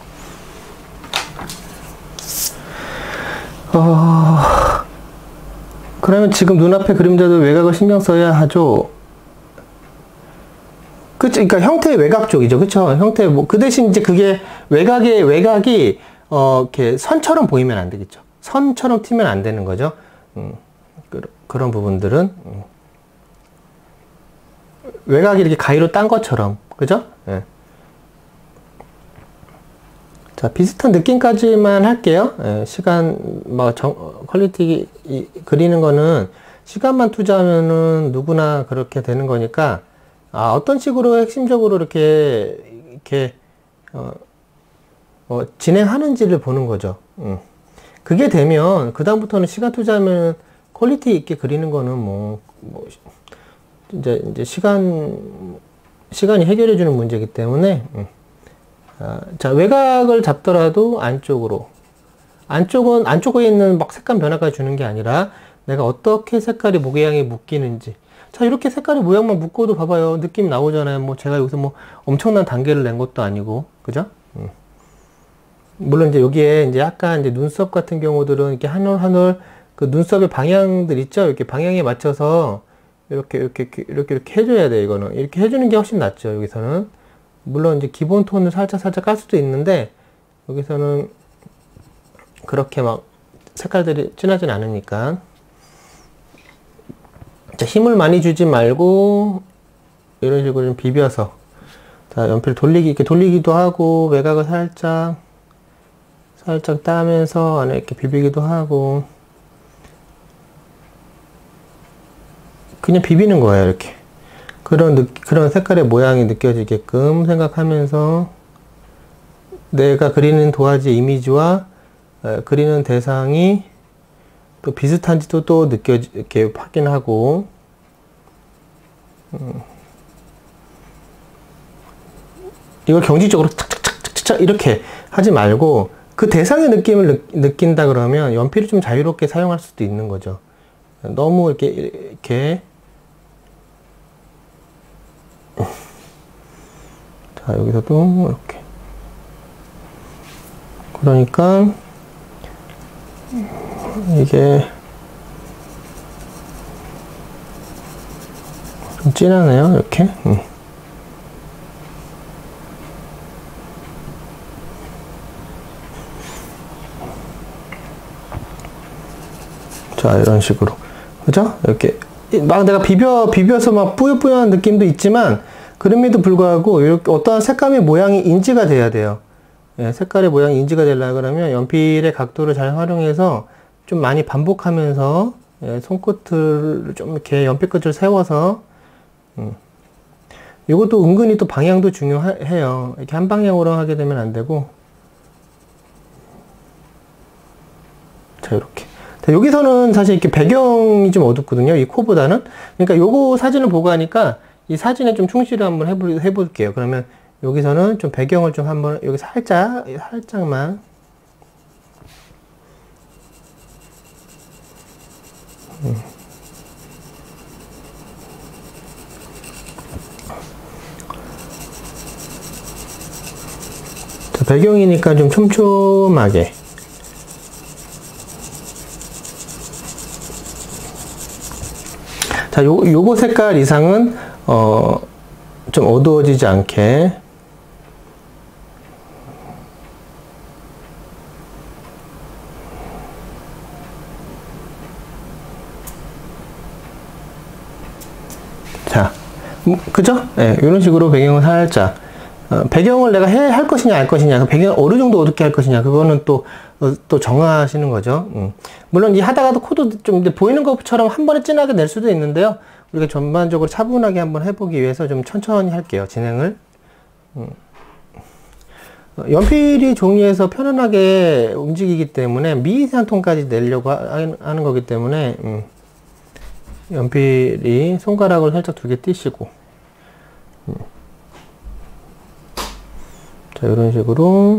Speaker 1: 그러면 지금 눈앞에 그림자도 외곽을 신경 써야 하죠. 그쵸? 그러니까 형태의 외곽 쪽이죠. 그쵸? 형태, 그 대신 이제 그게 외곽이, 이렇게 선처럼 보이면 안 되겠죠. 선처럼 튀면 안 되는 거죠. 그런 부분들은. 외곽이 이렇게 가위로 딴 것처럼. 그죠? 예. 자, 비슷한 느낌까지만 할게요. 예, 퀄리티 그리는 거는 시간만 투자하면은 누구나 그렇게 되는 거니까, 어떤 식으로 핵심적으로 이렇게 진행하는지를 보는 거죠. 그게 되면, 그다음부터는 시간 투자하면 퀄리티 있게 그리는 거는 이제 시간이 해결해주는 문제이기 때문에, 자, 외곽을 잡더라도 안쪽에 있는 막 색감 변화까지 주는 게 아니라 내가 어떻게 색깔이 모양이 묶이는지. 자, 이렇게 색깔이 모양만 묶어도 봐봐요. 느낌 나오잖아요. 제가 여기서 엄청난 단계를 낸 것도 아니고. 그죠? 물론 이제 여기에 이제 약간 이제 눈썹 같은 경우들은 이렇게 한 올 한 올 그 눈썹의 방향들 있죠? 이렇게 방향에 맞춰서 이렇게 해줘야 돼, 이거는. 이렇게 해주는 게 훨씬 낫죠, 여기서는. 물론 이제 기본 톤을 살짝 깔 수도 있는데, 여기서는 그렇게 막 색깔들이 진하진 않으니까. 자, 힘을 많이 주지 말고, 이런 식으로 좀 비벼서. 자, 연필 이렇게 돌리기도 하고, 외곽을 살짝 따면서 안에 이렇게 비비기도 하고. 그냥 비비는 거예요, 이렇게. 그런 색깔의 모양이 느껴지게끔 생각하면서 내가 그리는 도화지 이미지와 그리는 대상이 또 비슷한지도 또 이렇게 확인하고, 이걸 경직적으로 착착착착 이렇게 하지 말고 그 대상의 느낌을 느낀다 그러면 연필을 좀 자유롭게 사용할 수도 있는 거죠. 너무 이렇게 자, 여기서도 이렇게. 그러니까 이게 좀 진하네요, 이렇게. 자, 이런 식으로. 그죠? 이렇게 막 내가 비벼서 막 뿌요뿌요한 느낌도 있지만, 그럼에도 불구하고 이렇게 어떠한 색감의 모양이 인지가 돼야 돼요. 예, 색깔의 모양이 인지가 되려고 그러면 연필의 각도를 잘 활용해서 좀 많이 반복하면서, 예, 손끝을 좀 이렇게 연필 끝을 세워서, 이것도 은근히 또 방향도 중요해요. 이렇게 한 방향으로 하게 되면 안 되고. 자, 이렇게. 자, 여기서는 사실 이렇게 배경이 좀 어둡거든요, 이 코보다는. 그러니까 요거 사진을 보고 하니까 이 사진에 좀 충실을 한번 해볼게요. 그러면 여기서는 좀 배경을 좀 한번, 여기 살짝만. 자, 배경이니까 좀 촘촘하게. 자, 요거 색깔 이상은 좀 어두워지지 않게. 자, 그죠? 예, 이런 식으로 배경을 살짝 배경을 내가 할 것이냐 알 것이냐, 그 배경을 어느 정도 어둡게 할 것이냐, 그거는 또 정하시는 거죠. 물론 이 하다가도 코드 좀 이제 보이는 것처럼 한 번에 진하게 낼 수도 있는데요. 우리가 전반적으로 차분하게 한번 해보기 위해서 좀 천천히 할게요, 진행을. 연필이 종이에서 편안하게 움직이기 때문에 미세한 톤까지 내려고 하는 거기 때문에 연필이 손가락을 살짝 두 개 띄시고 자, 이런 식으로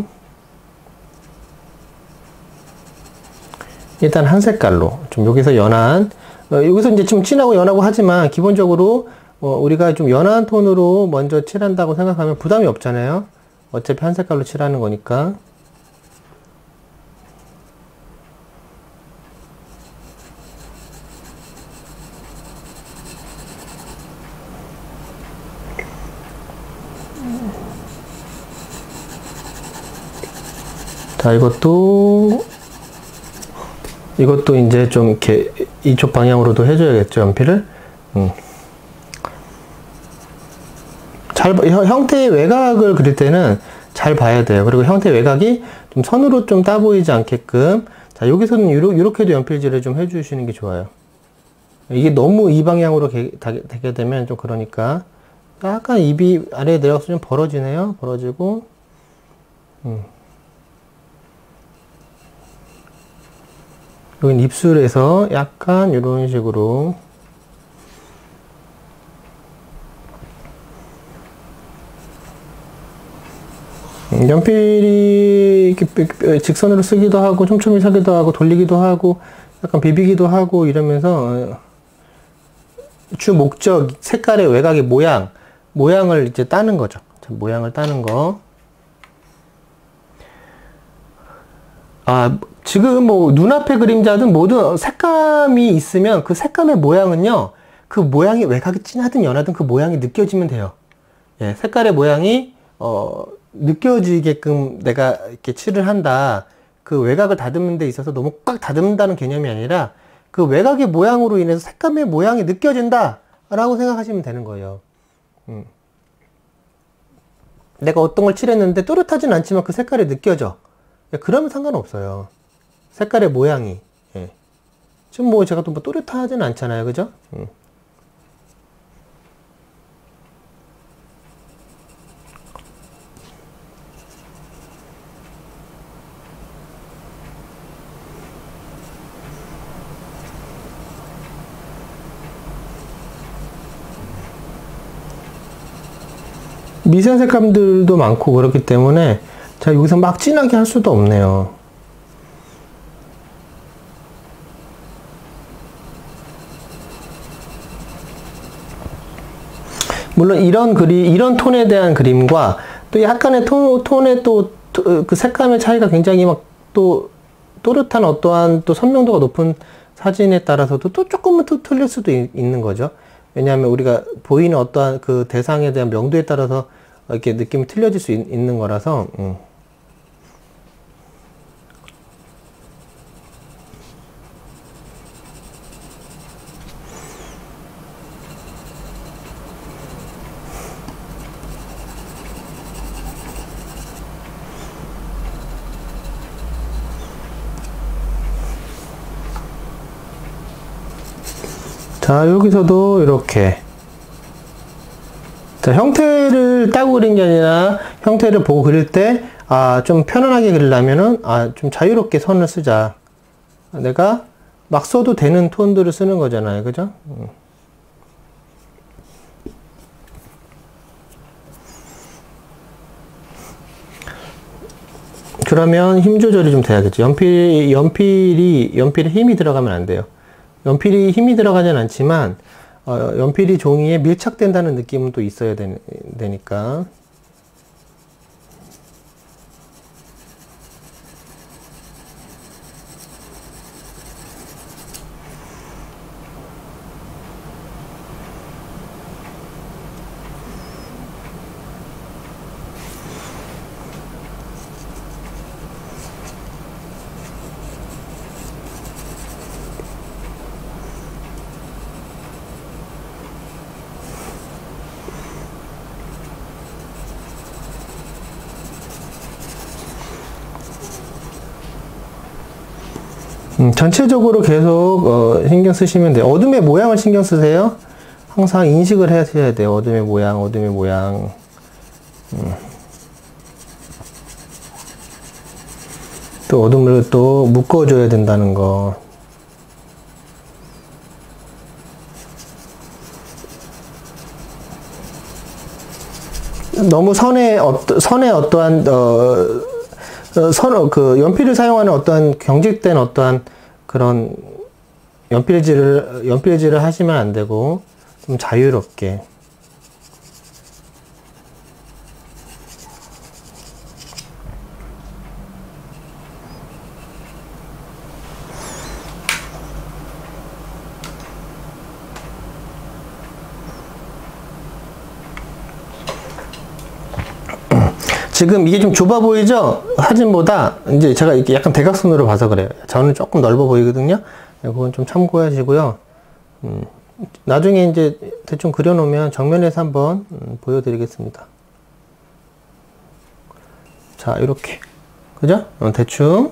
Speaker 1: 일단 한 색깔로 좀 여기서 연한 여기서 이제 좀 진하고 연하고 하지만 기본적으로 우리가 좀 연한 톤으로 먼저 칠한다고 생각하면 부담이 없잖아요. 어차피 한 색깔로 칠하는 거니까. 자, 이것도 이제 좀 이렇게 이쪽 방향으로도 해줘야겠죠, 연필을. 형태의 외곽을 그릴 때는 잘 봐야 돼요. 그리고 형태의 외곽이 좀 선으로 좀 따 보이지 않게끔. 자, 여기서는 이렇게도 연필질을 좀 해주시는 게 좋아요. 이게 너무 이 방향으로 되게 되면 좀 그러니까. 약간 입이 아래에 내려가서 좀 벌어지네요. 벌어지고. 여긴 입술에서 약간 이런 식으로. 연필이 이렇게 직선으로 쓰기도 하고 촘촘히 서기도 하고 돌리기도 하고 약간 비비기도 하고 이러면서 주 목적 색깔의 외곽의 모양을 이제 따는 거죠. 모양을 따는 거. 지금 뭐 눈앞의 그림자든 모든 색감이 있으면 그 색감의 모양은요, 그 모양이 외곽이 진하든 연하든 그 모양이 느껴지면 돼요. 예, 색깔의 모양이 느껴지게끔 내가 이렇게 칠을 한다. 그 외곽을 다듬는 데 있어서 너무 꽉 다듬는다는 개념이 아니라 그 외곽의 모양으로 인해서 색감의 모양이 느껴진다 라고 생각하시면 되는 거예요. 내가 어떤 걸 칠했는데 또렷하진 않지만 그 색깔이 느껴져. 예, 그러면 상관없어요. 색깔의 모양이. 예. 지금 뭐 제가 또 뭐 또렷하진 않잖아요. 그죠? 미세한 색감들도 많고 그렇기 때문에 자, 여기서 막 진하게 할 수도 없네요. 물론 이런 톤에 대한 그림과 또 약간의 톤의 또 그 색감의 차이가 굉장히 막 또 또렷한 어떠한 또 선명도가 높은 사진에 따라서도 또 조금은 또 틀릴 수도 있는 거죠. 왜냐하면 우리가 보이는 어떠한 그 대상에 대한 명도에 따라서 이렇게 느낌이 틀려질 수 있는 거라서. 자, 여기서도 이렇게. 자, 형태를 따고 그린 게 아니라 형태를 보고 그릴 때, 좀 편안하게 그리려면은, 좀 자유롭게 선을 쓰자. 내가 막 써도 되는 톤들을 쓰는 거잖아요. 그죠? 그러면 힘 조절이 좀 돼야겠죠. 연필에 힘이 들어가면 안 돼요. 연필이 힘이 들어가진 않지만, 연필이 종이에 밀착된다는 느낌은 또 있어야 되니까. 전체적으로 계속 신경 쓰시면 돼요. 어둠의 모양을 신경 쓰세요. 항상 인식을 하셔야 돼요. 어둠의 모양, 어둠의 모양. 또 어둠을 또 묶어줘야 된다는 거. 너무 선에 어떠한 연필을 사용하는 어떠한 경직된 어떠한 그런 연필질을 하시면 안 되고 좀 자유롭게. 지금 이게 좀 좁아 보이죠? 사진보다 이제 제가 이렇게 약간 대각선으로 봐서 그래요. 저는 조금 넓어 보이거든요. 그건 좀 참고하시고요. 나중에 이제 대충 그려놓으면 정면에서 한번 보여드리겠습니다. 자, 이렇게. 그죠? 대충.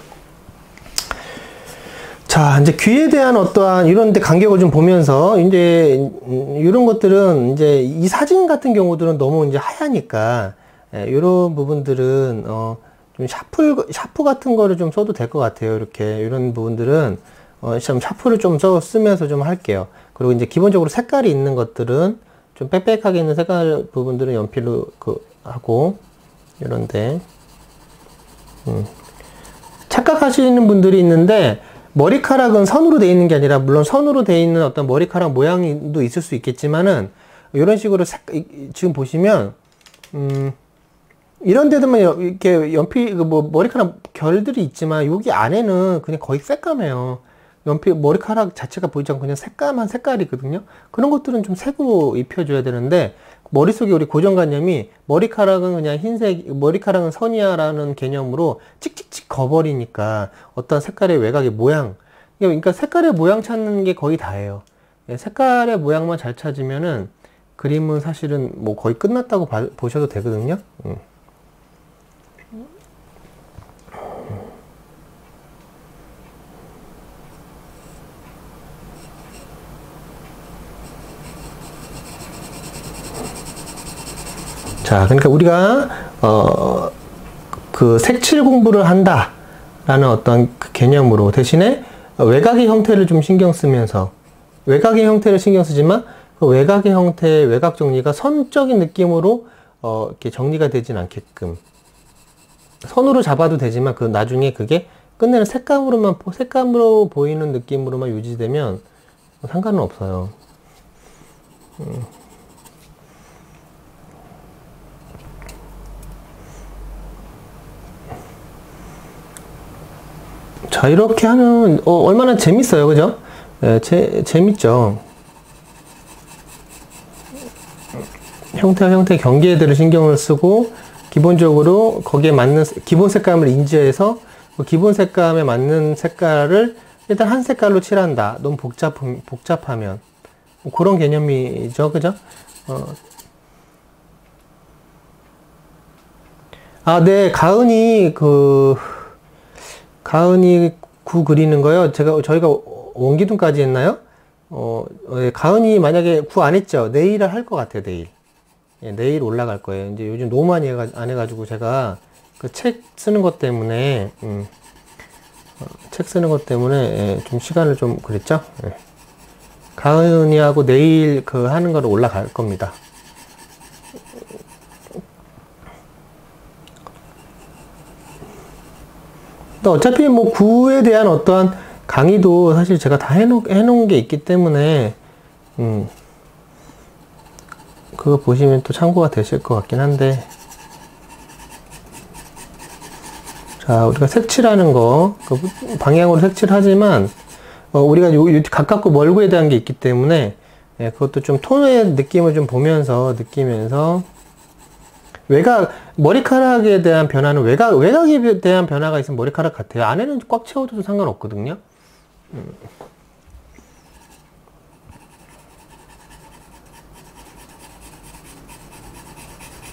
Speaker 1: 자, 이제 귀에 대한 어떠한 이런 데 간격을 좀 보면서 이제 이런 것들은 이제 이 사진 같은 경우들은 너무 이제 하얘니까 이런 부분들은 좀 샤프 같은 거를 좀 써도 될 것 같아요. 이렇게 이런 부분들은 좀 샤프를 좀 쓰면서 좀 할게요. 그리고 이제 기본적으로 색깔이 있는 것들은 좀 빽빽하게 있는 색깔 부분들은 연필로 하고 이런데 착각하시는 분들이 있는데 머리카락은 선으로 되어 있는 게 아니라 물론 선으로 되어 있는 어떤 머리카락 모양도 있을 수 있겠지만은 이런 식으로 지금 보시면 이런 데도만 이렇게 연필, 머리카락 결들이 있지만, 여기 안에는 그냥 거의 새까매요. 머리카락 자체가 보이지 않고 그냥 새까만 색깔이거든요. 그런 것들은 좀 색으로 입혀줘야 되는데, 머릿속에 우리 고정관념이 머리카락은 그냥 흰색, 머리카락은 선이야라는 개념으로 찍찍찍 거버리니까 어떤 색깔의 외곽의 모양, 그러니까 색깔의 모양 찾는 게 거의 다예요. 색깔의 모양만 잘 찾으면은 그림은 사실은 뭐 거의 끝났다고 보셔도 되거든요. 자, 그러니까 우리가 그 색칠 공부를 한다라는 어떤 그 개념으로 대신에 외곽의 형태를 좀 신경 쓰면서 외곽의 형태를 신경 쓰지만 그 외곽의 형태의 외곽 정리가 선적인 느낌으로 이렇게 정리가 되진 않게끔 선으로 잡아도 되지만 그 나중에 그게 끝내는 색감으로 보이는 느낌으로만 유지되면 상관은 없어요. 자, 이렇게 하면 얼마나 재밌어요, 그죠? 재밌죠. 형태와 형태 경계들을 신경을 쓰고 기본적으로 거기에 맞는 기본 색감을 인지해서 그 기본 색감에 맞는 색깔을 일단 한 색깔로 칠한다. 너무 복잡하면 뭐 그런 개념이죠, 그죠? 아, 네, 가은이 구 그리는 거요. 저희가 원기둥까지 했나요? 가은이 만약에 구 안 했죠? 내일을 할 것 같아요, 내일. 예, 내일 올라갈 거예요. 이제 요즘 너무 많이 안 해가지고 제가 그 책 쓰는 것 때문에, 예, 좀 시간을 좀 그랬죠? 예. 가은이하고 내일 하는 거로 올라갈 겁니다. 어차피 뭐 구에 대한 어떠한 강의도 사실 제가 다 해놓은 게 있기 때문에 그거 보시면 또 참고가 되실 것 같긴 한데, 자, 우리가 색칠하는 거 그 방향으로 색칠하지만 우리가 가깝고 멀고에 대한 게 있기 때문에 예, 그것도 좀 톤의 느낌을 좀 보면서 느끼면서 머리카락에 대한 변화는 외곽에 대한 변화가 있으면 머리카락 같아요. 안에는 꽉 채워줘도 상관없거든요.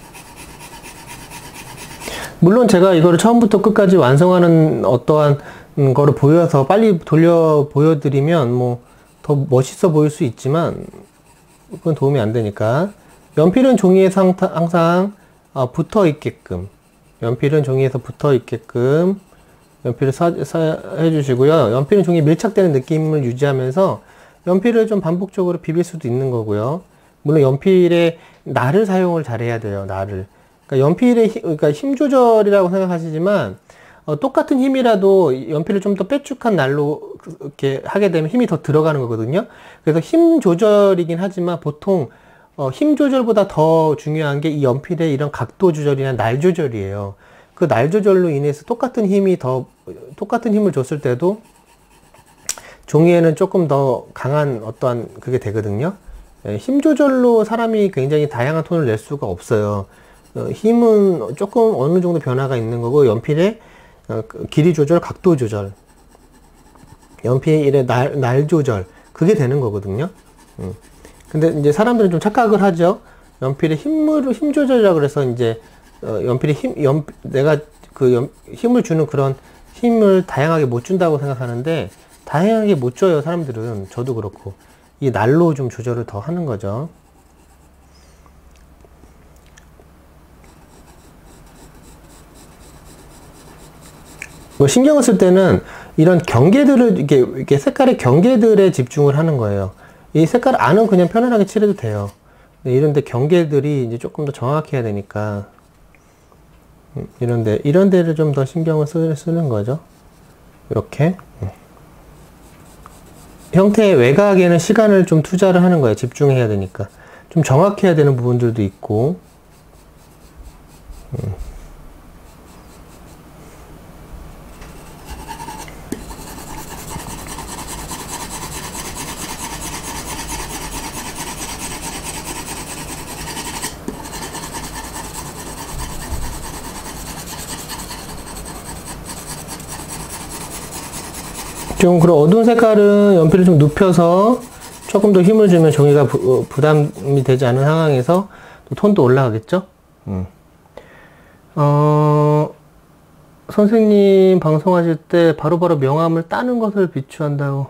Speaker 1: 물론 제가 이거를 처음부터 끝까지 완성하는 어떠한 거를 보여서 빨리 돌려 보여드리면 뭐 더 멋있어 보일 수 있지만 그건 도움이 안 되니까 연필은 종이에서 항상 붙어 있게끔 연필은 종이에서 붙어 있게끔 연필을 해주시고요. 연필은 종이에 밀착되는 느낌을 유지하면서 연필을 좀 반복적으로 비빌 수도 있는 거고요. 물론 연필의 날을 사용을 잘해야 돼요. 날을. 그러니까 연필의 그러니까 힘 조절이라고 생각하시지만 똑같은 힘이라도 연필을 좀 더 빼쭉한 날로 이렇게 하게 되면 힘이 더 들어가는 거거든요. 그래서 힘 조절이긴 하지만 보통 힘 조절보다 더 중요한 게 이 연필의 이런 각도 조절이나 날 조절이에요. 그 날 조절로 인해서 똑같은 힘을 줬을 때도 종이에는 조금 더 강한 어떠한 그게 되거든요. 힘 조절로 사람이 굉장히 다양한 톤을 낼 수가 없어요. 힘은 조금 어느 정도 변화가 있는 거고 연필의 길이 조절, 각도 조절, 연필의 날 조절 그게 되는 거거든요. 근데 이제 사람들은 좀 착각을 하죠. 연필의 힘 조절이라고 그래서 이제 연필의 내가 힘을 주는 그런 힘을 다양하게 못 준다고 생각하는데 다양하게 못 줘요. 사람들은. 저도 그렇고 이 날로 좀 조절을 더 하는 거죠. 뭐 신경을 쓸 때는 이런 경계들을 이렇게 색깔의 경계들에 집중을 하는 거예요. 이 색깔 안은 그냥 편안하게 칠해도 돼요. 이런데 경계들이 이제 조금 더 정확해야 되니까 이런 데를 좀 더 신경을 쓰는 거죠. 이렇게 형태의 외곽에는 시간을 좀 투자를 하는 거예요. 집중해야 되니까 좀 정확해야 되는 부분들도 있고. 좀 그런 어두운 색깔은 연필을 좀 눕혀서 조금 더 힘을 주면 종이가 부담이 되지 않은 상황에서 또 톤도 올라가겠죠? 선생님 방송하실 때 바로바로 명암을 따는 것을 비추한다고.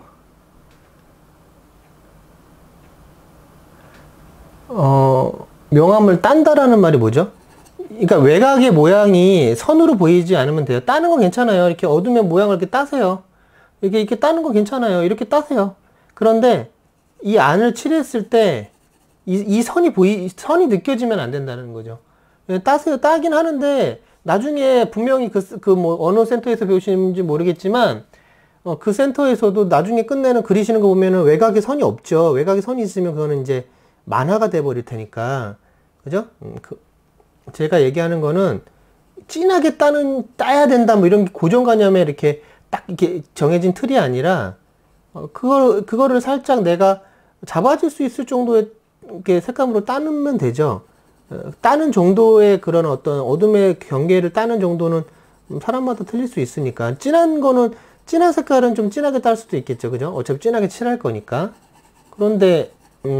Speaker 1: 명암을 딴다라는 말이 뭐죠? 그러니까 외곽의 모양이 선으로 보이지 않으면 돼요. 따는 건 괜찮아요. 이렇게 어두운 모양을 이렇게 따세요. 이렇게 따는 거 괜찮아요. 이렇게 따세요. 그런데 이 안을 칠했을 때 이 선이 느껴지면 안 된다는 거죠. 따세요. 따긴 하는데 나중에 분명히 뭐 어느 센터에서 배우시는지 모르겠지만 그 센터에서도 나중에 끝내는 그리시는 거 보면은 외곽에 선이 없죠. 외곽에 선이 있으면 그거는 이제 만화가 돼 버릴 테니까. 그죠? 제가 얘기하는 거는 진하게 따야 된다 뭐 이런 고정관념에 이렇게 딱 이렇게 정해진 틀이 아니라 그거를 살짝 내가 잡아줄 수 있을 정도의 이렇게 색감으로 따면 되죠. 따는 정도의 그런 어떤 어둠의 경계를 따는 정도는 사람마다 틀릴 수 있으니까. 진한 색깔은 좀 진하게 딸 수도 있겠죠. 그죠? 어차피 진하게 칠할 거니까. 그런데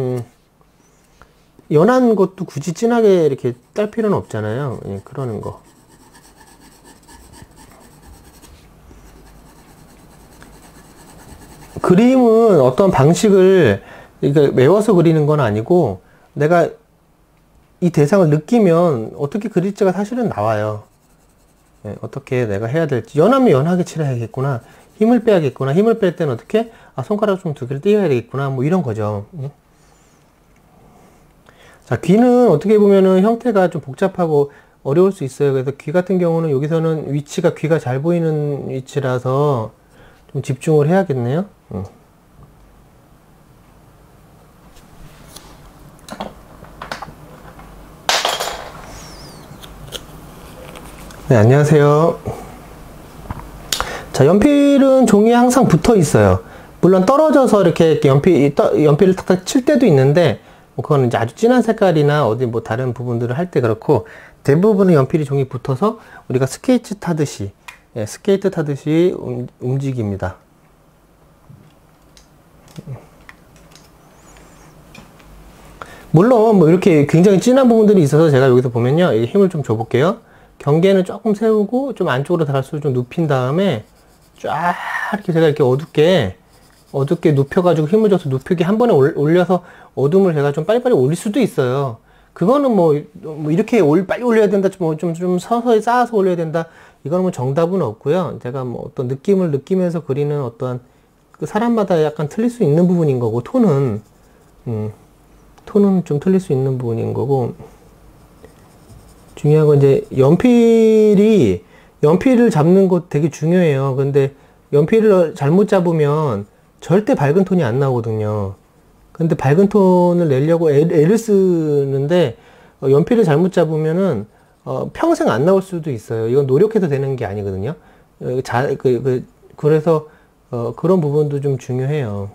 Speaker 1: 연한 것도 굳이 진하게 이렇게 딸 필요는 없잖아요. 예, 그러는 거. 그림은 어떤 방식을 외워서 그리는 건 아니고 내가 이 대상을 느끼면 어떻게 그릴지가 사실은 나와요. 네, 어떻게 내가 해야 될지. 연하면 연하게 칠해야겠구나. 힘을 빼야겠구나. 힘을 뺄 때는 어떻게? 손가락 좀 두 개를 띄워야 되겠구나. 뭐 이런 거죠. 자, 귀는 어떻게 보면은 형태가 좀 복잡하고 어려울 수 있어요. 그래서 귀 같은 경우는 여기서는 위치가 귀가 잘 보이는 위치라서 좀 집중을 해야겠네요. 네, 안녕하세요. 자, 연필은 종이에 항상 붙어 있어요. 물론 떨어져서 이렇게 연필을 탁탁 칠 때도 있는데, 뭐 그거는 이제 아주 진한 색깔이나 어디 뭐 다른 부분들을 할 때 그렇고, 대부분은 연필이 종이에 붙어서 우리가 스케이트 타듯이 움직입니다. 물론 뭐 이렇게 굉장히 진한 부분들이 있어서 제가 여기서 보면요, 힘을 좀 줘볼게요. 경계는 조금 세우고 좀 안쪽으로 갈수록 좀 눕힌 다음에 쫙 이렇게 제가 이렇게 어둡게 눕혀가지고 힘을 줘서 눕히게 한 번에 올려서 어둠을 제가 좀 빨리빨리 올릴 수도 있어요. 그거는 뭐 이렇게 빨리 올려야 된다, 좀 서서히 쌓아서 올려야 된다. 이거는 뭐 정답은 없고요. 제가 뭐 어떤 느낌을 느끼면서 그리는 어떤 그 사람마다 약간 틀릴 수 있는 부분인 거고, 톤은 좀 틀릴 수 있는 부분인 거고, 중요한 건 이제 연필을 잡는 거 되게 중요해요. 근데 연필을 잘못 잡으면 절대 밝은 톤이 안 나오거든요. 근데 밝은 톤을 내려고 애를 쓰는데, 연필을 잘못 잡으면은 평생 안 나올 수도 있어요. 이건 노력해서 되는 게 아니거든요. 그래서 그런 부분도 좀 중요해요.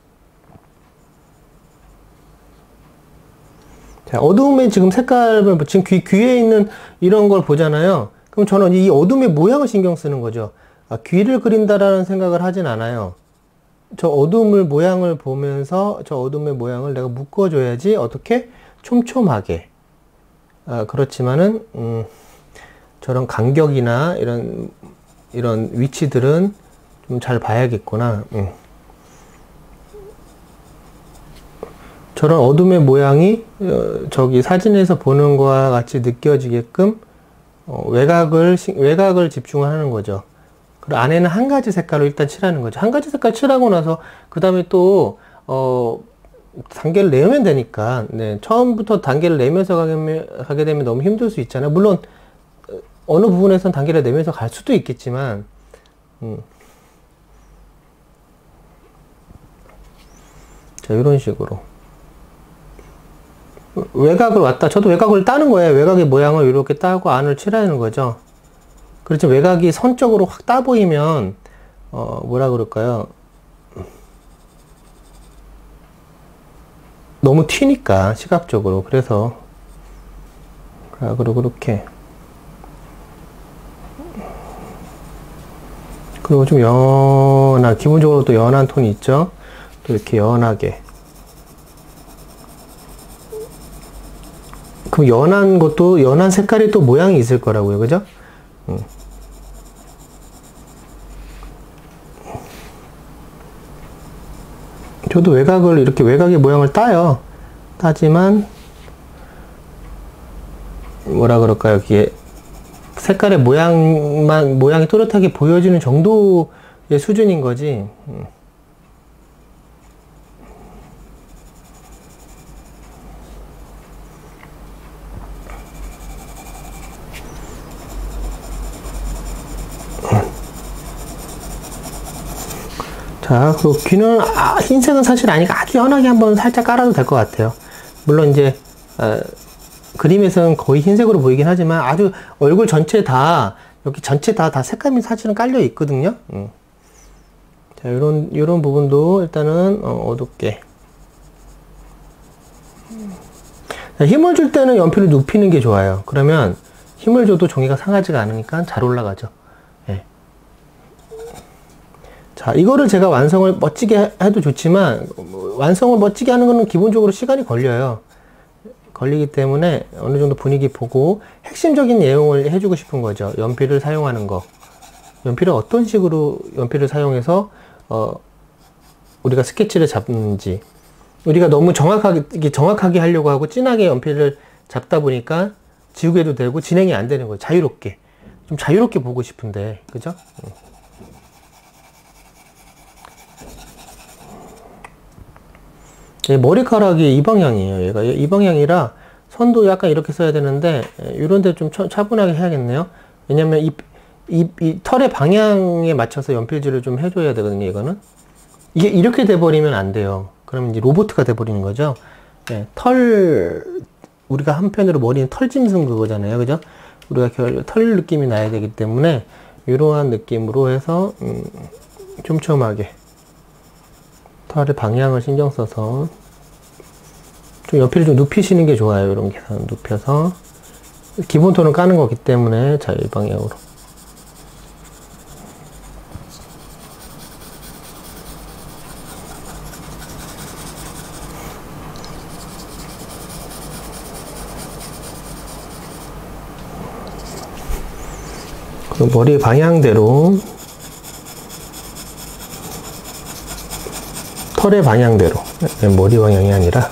Speaker 1: 자, 어두움에 지금 색깔을, 지금 귀에 있는 이런 걸 보잖아요. 그럼 저는 이 어둠의 모양을 신경 쓰는 거죠. 귀를 그린다라는 생각을 하진 않아요. 저 어둠을 모양을 보면서 저 어둠의 모양을 내가 묶어줘야지. 어떻게? 촘촘하게. 그렇지만은 저런 간격이나 이런 위치들은 좀 잘 봐야겠구나. 저런 어둠의 모양이 저기 사진에서 보는 거와 같이 느껴지게끔 외곽을 집중하는 거죠. 그리고 안에는 한 가지 색깔로 일단 칠하는 거죠. 한 가지 색깔 칠하고 나서 그 다음에 또 단계를 내면 되니까, 네, 처음부터 단계를 내면서 가게 되면 너무 힘들 수 있잖아요. 물론 어느 부분에선 단계를 내면서 갈 수도 있겠지만, 자, 이런 식으로 외곽을 저도 외곽을 따는 거예요. 외곽의 모양을 이렇게 따고 안을 칠하는 거죠. 그렇죠. 외곽이 선적으로 확 따 보이면 뭐라 그럴까요? 너무 튀니까 시각적으로. 그래서 그리고 그렇게, 그리고 좀 기본적으로 또 연한 톤이 있죠. 또 이렇게 연하게. 그럼 연한 색깔이 또 모양이 있을 거라고요. 그죠? 저도 외곽의 모양을 따요. 따지만, 뭐라 그럴까요? 여기에 색깔의 모양이 또렷하게 보여지는 정도의 수준인 거지. 자, 그 귀는 흰색은 사실 아니까 아주 연하게 한번 살짝 깔아도 될 것 같아요. 물론 이제 그림에서는 거의 흰색으로 보이긴 하지만 아주 얼굴 전체 여기 전체 다 색감이 사실은 깔려 있거든요. 자, 요런 부분도 일단은 어둡게. 자, 힘을 줄 때는 연필을 눕히는 게 좋아요. 그러면 힘을 줘도 종이가 상하지가 않으니까 잘 올라가죠. 예. 자, 이거를 제가 완성을 멋지게 해도 좋지만, 완성을 멋지게 하는 거는 기본적으로 시간이 걸려요. 걸리기 때문에 어느 정도 분위기 보고 핵심적인 내용을 해주고 싶은 거죠. 연필을 사용하는 거. 연필을 어떤 식으로 연필을 사용해서 우리가 스케치를 잡는지. 우리가 너무 정확하게 하려고 하고 진하게 연필을 잡다 보니까 지우개도 되고 진행이 안 되는 거예요. 자유롭게. 좀 자유롭게 보고 싶은데, 그죠? 머리카락이 이 방향이에요. 얘가 이 방향이라 선도 약간 이렇게 써야 되는데, 이런 데 좀 차분하게 해야겠네요. 왜냐면 이 털의 방향에 맞춰서 연필질을 좀 해줘야 되거든요, 이거는. 이게 이렇게 돼버리면 안 돼요. 그러면 이제 로보트가 돼버리는 거죠. 네, 우리가 한편으로 머리는 털 짐승 그거잖아요. 그죠? 우리가 털 느낌이 나야 되기 때문에, 이러한 느낌으로 해서, 촘촘하게. 털의 방향을 신경 써서 좀 연필을 좀 눕히시는 게 좋아요. 이런 게 눕혀서 기본 톤을 까는 거기 때문에. 자, 이 방향으로. 그 머리의 방향대로 털의 방향대로, 머리 방향이 아니라.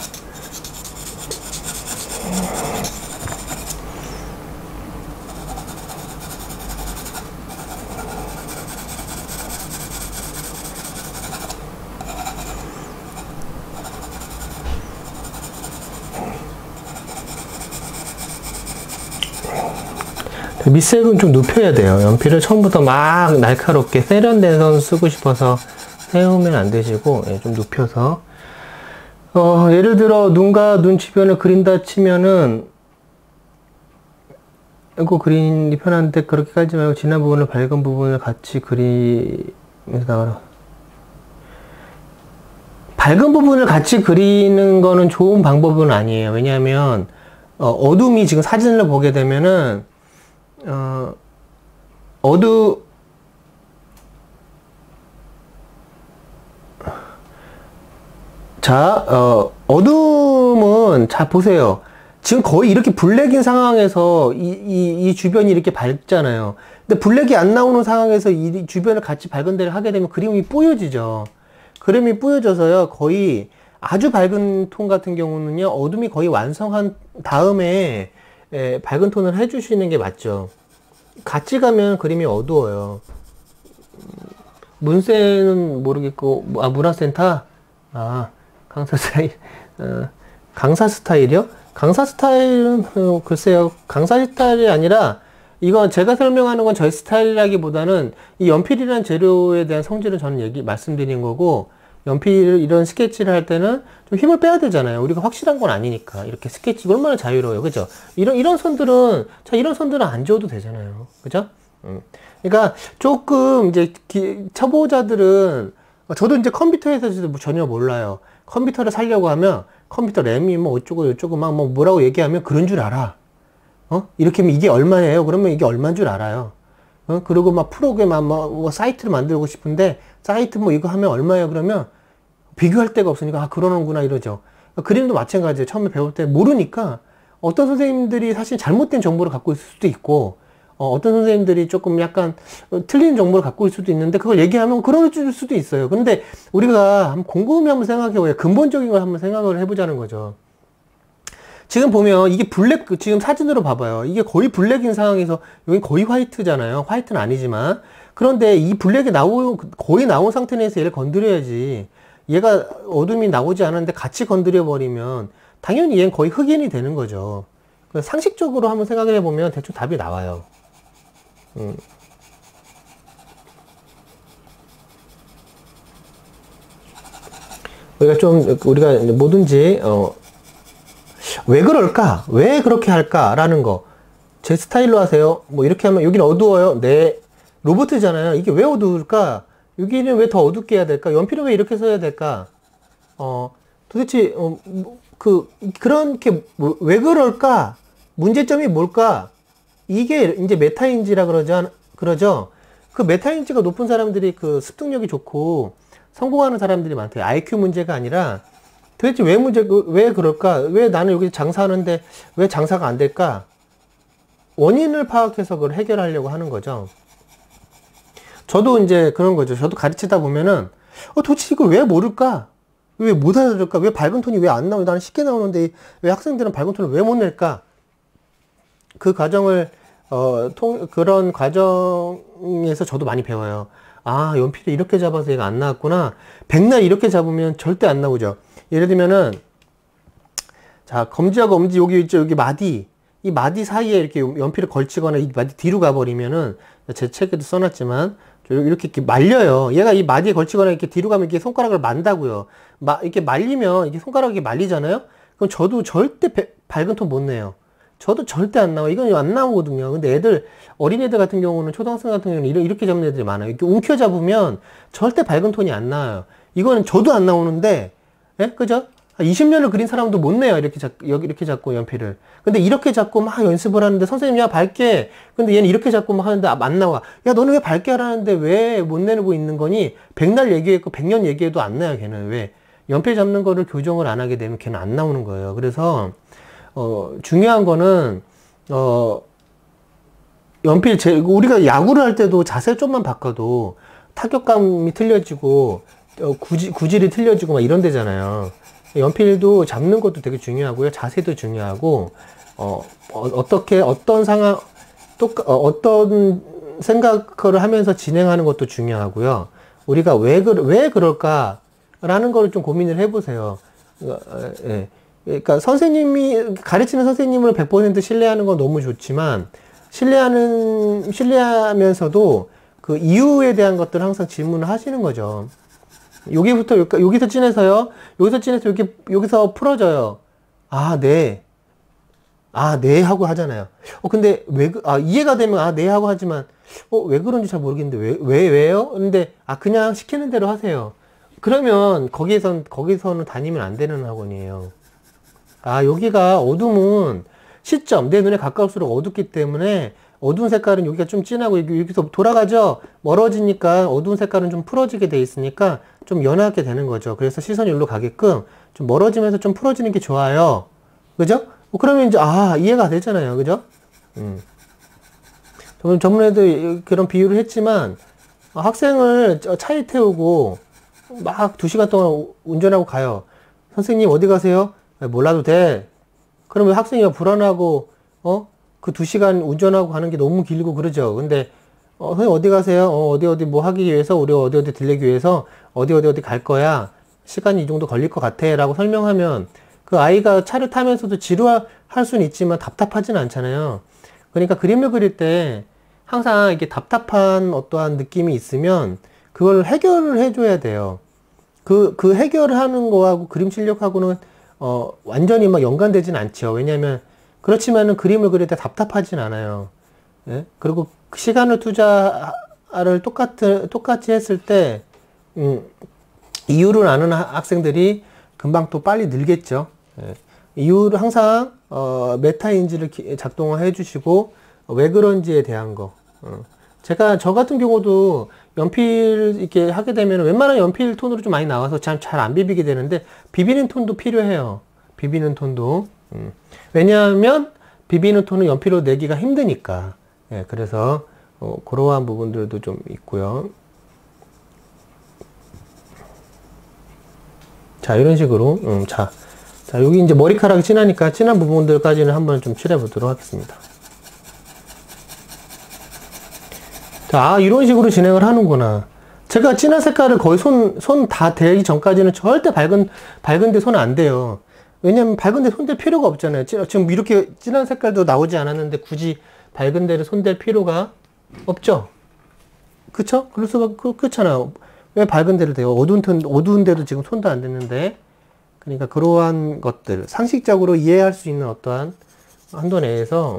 Speaker 1: 밑색은 좀 눕혀야 돼요. 연필을 처음부터 막 날카롭게 세련된 선 쓰고 싶어서 세우면 안 되시고, 좀 눕혀서. 예를 들어 눈과 눈 주변을 그린다 치면은, 이거 그리기 편한데 그렇게 깔지 말고 진한 부분을 밝은 부분을 같이 그리면서 나가라. 밝은 부분을 같이 그리는 거는 좋은 방법은 아니에요. 왜냐하면 어둠이 지금 사진을 보게 되면은 어둠은, 자, 보세요. 지금 거의 이렇게 블랙인 상황에서 이 주변이 이렇게 밝잖아요. 근데 블랙이 안 나오는 상황에서 이 주변을 같이 밝은 데를 하게 되면 그림이 뿌여지죠. 그림이 뿌여져서요, 거의 아주 밝은 톤 같은 경우는요, 어둠이 거의 완성한 다음에 밝은 톤을 해주시는 게 맞죠. 같이 가면 그림이 어두워요. 문세는 모르겠고, 문화센터? 강사 스타일, 강사 스타일이요? 강사 스타일은, 글쎄요, 강사 스타일이 아니라, 이건 제가 설명하는 건 저의 스타일이라기보다는, 이 연필이라는 재료에 대한 성질을 저는 말씀드린 거고, 연필 이런 스케치를 할 때는 좀 힘을 빼야 되잖아요. 우리가 확실한 건 아니니까. 이렇게 스케치 얼마나 자유로워요. 그죠? 이런 선들은, 이런 선들은 안 지워도 되잖아요. 그죠? 그러니까 조금 이제 초보자들은, 저도 이제 컴퓨터에서 전혀 몰라요. 컴퓨터를 사려고 하면 컴퓨터 램이 뭐 어쩌고 저쩌고 막 뭐 뭐라고 얘기하면 그런 줄 알아. 이렇게 하면 이게 얼마예요? 그러면 이게 얼마인 줄 알아요. 그리고 막 프로그램 뭐 사이트를 만들고 싶은데 사이트 뭐 이거 하면 얼마예요? 그러면 비교할 데가 없으니까 그러는구나 이러죠. 그림도 마찬가지예요. 처음에 배울 때 모르니까 어떤 선생님들이 사실 잘못된 정보를 갖고 있을 수도 있고, 어떤 선생님들이 조금 약간 틀린 정보를 갖고 있을 수도 있는데, 그걸 얘기하면 그럴 수도 있어요. 그런데 우리가 한번 곰곰이 한번 생각해봐요. 근본적인 걸 한번 생각을 해보자는 거죠. 지금 보면 이게 블랙, 지금 사진으로 봐봐요. 이게 거의 블랙인 상황에서 여기 거의 화이트잖아요. 화이트는 아니지만. 그런데 이 블랙이 거의 나온 상태에서 얘를 건드려야지. 얘가 어둠이 나오지 않았는데 같이 건드려 버리면 당연히 얘는 거의 흑인이 되는 거죠. 상식적으로 한번 생각을 해보면 대충 답이 나와요. 우리가 뭐든지, 왜 그럴까? 왜 그렇게 할까? 라는 거. 제 스타일로 하세요. 뭐 이렇게 하면 여기는 어두워요. 네. 로봇이잖아요. 이게 왜 어두울까? 여기는 왜 더 어둡게 해야 될까? 연필은 왜 이렇게 써야 될까? 도대체, 그렇게, 왜 그럴까? 문제점이 뭘까? 이게 이제 메타인지라 그러죠? 그 메타인지가 높은 사람들이 그 습득력이 좋고 성공하는 사람들이 많대요. IQ 문제가 아니라 도대체 왜 그럴까? 왜 나는 여기 장사하는데 왜 장사가 안 될까? 원인을 파악해서 그걸 해결하려고 하는 거죠. 저도 이제 그런 거죠. 저도 가르치다 보면은, 도대체 이걸 왜 모를까? 왜 못 알아들을까? 왜 밝은 톤이 왜 안 나오냐? 나는 쉽게 나오는데 왜 학생들은 밝은 톤을 왜 못 낼까? 그 과정을, 그런 과정에서 저도 많이 배워요. 연필을 이렇게 잡아서 얘가 안 나왔구나. 백날 이렇게 잡으면 절대 안 나오죠. 예를 들면은, 자, 검지하고 엄지 여기 있죠? 여기 마디. 이 마디 사이에 이렇게 연필을 걸치거나 이 마디 뒤로 가버리면은, 제 책에도 써놨지만, 이렇게 말려요. 얘가 이 마디에 걸치거나 이렇게 뒤로 가면 이렇게 손가락을 만다고요. 이렇게 말리면, 이게 손가락이 말리잖아요? 그럼 저도 절대 밝은 톤 못 내요. 저도 절대 안 나와. 이건 안 나오거든요. 근데 어린애들 같은 경우는, 초등학생 같은 경우는 이렇게 잡는 애들이 많아요. 이렇게 움켜 잡으면 절대 밝은 톤이 안 나와요. 이거는 저도 안 나오는데, 예? 그죠? 20년을 그린 사람도 못 내요. 이렇게 잡고 연필을. 근데 이렇게 잡고 막 연습을 하는데, 선생님, 야, 밝게. 근데 얘는 이렇게 잡고 막 하는데 안 나와. 야, 너는 왜 밝게 하라는데 왜 못 내고 있는 거니? 100날 얘기했고 100년 얘기해도 안 나요, 걔는. 왜? 연필 잡는 거를 교정을 안 하게 되면 걔는 안 나오는 거예요. 그래서, 중요한 거는, 우리가 야구를 할 때도 자세 좀만 바꿔도 타격감이 틀려지고, 구질이 틀려지고 막 이런 데잖아요. 연필도 잡는 것도 되게 중요하고요. 자세도 중요하고, 어떻게, 어떤 상황, 어떤 생각을 하면서 진행하는 것도 중요하고요. 우리가 왜 그럴까라는 걸 좀 고민을 해보세요. 예. 그러니까 선생님이, 가르치는 선생님을 100% 신뢰하는 건 너무 좋지만, 신뢰하면서도 그 이유에 대한 것들을 항상 질문을 하시는 거죠. 여기서 찐해서요. 여기서 찐해서 여기서 풀어져요. 아, 네. 아, 네 하고 하잖아요. 근데 이해가 되면 네 하고 하지만 왜 그런지 잘 모르겠는데 왜요? 근데 그냥 시키는 대로 하세요. 그러면 거기서는 다니면 안 되는 학원이에요. 여기가 어둠은 시점, 내 눈에 가까울수록 어둡기 때문에 어두운 색깔은 여기가 좀 진하고 여기서 돌아가죠? 멀어지니까 어두운 색깔은 좀 풀어지게 돼 있으니까 좀 연하게 되는 거죠. 그래서 시선이 여기로 가게끔 좀 멀어지면서 좀 풀어지는 게 좋아요. 그죠? 그러면 이제, 이해가 되잖아요. 그죠? 저번에도 그런 비유를 했지만, 학생을 차에 태우고 막 2시간 동안 운전하고 가요. 선생님 어디 가세요? 몰라도 돼. 그러면 학생이 불안하고, 그 2시간 운전하고 가는 게 너무 길고 그러죠. 근데, 선생님 어디 가세요? 어디 뭐 하기 위해서, 우리 어디 들리기 위해서, 어디 갈 거야. 시간이 이 정도 걸릴 것 같아. 라고 설명하면, 그 아이가 차를 타면서도 지루할 수는 있지만 답답하진 않잖아요. 그러니까 그림을 그릴 때, 항상 이렇게 답답한 어떠한 느낌이 있으면, 그걸 해결을 해줘야 돼요. 그 해결을 하는 거하고 그림 실력하고는, 완전히 막 연관되진 않죠. 왜냐면, 그렇지만은 그림을 그릴 때 답답하진 않아요. 예? 그리고 시간을 투자를 똑같이 했을 때, 이유를 아는 학생들이 금방 또 빨리 늘겠죠. 예. 이유를 항상, 메타인지를 작동해 주시고, 왜 그런지에 대한 거. 저 같은 경우도 연필 이렇게 하게 되면 웬만한 연필 톤으로 좀 많이 나와서 잘 안 비비게 되는데, 비비는 톤도 필요해요. 비비는 톤도. 왜냐하면 비비는 톤은 연필로 내기가 힘드니까. 예, 그래서 그러한 부분들도 좀 있고요. 자, 이런 식으로 자, 여기 이제 머리카락이 진하니까 진한 부분들까지는 한번 좀 칠해 보도록 하겠습니다. 자, 이런 식으로 진행을 하는구나. 제가 진한 색깔을 거의 손 다 대기 전까지는 절대 밝은데 손 안 대요. 왜냐면 밝은데 손댈 필요가 없잖아요. 지금 이렇게 진한 색깔도 나오지 않았는데 굳이 밝은 데를 손댈 필요가 없죠. 그쵸? 그렇잖아요. 왜 밝은 데를 대요? 어두운 데도 지금 손도 안 댔는데. 그러니까 그러한 것들, 상식적으로 이해할 수 있는 어떠한 한도 내에서,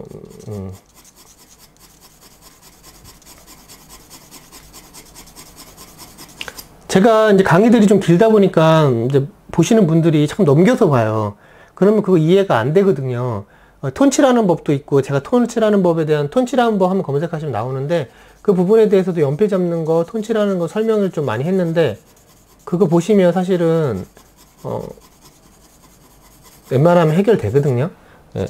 Speaker 1: 제가 이제 강의들이 좀 길다 보니까 이제 보시는 분들이 참 넘겨서 봐요. 그러면 그거 이해가 안 되거든요. 톤 칠하는 법도 있고, 제가 톤 칠하는 법에 대한 톤 칠하는 법 한번 검색하시면 나오는데, 그 부분에 대해서도 연필 잡는 거, 톤 칠하는 거 설명을 좀 많이 했는데, 그거 보시면 사실은, 웬만하면 해결되거든요. 예.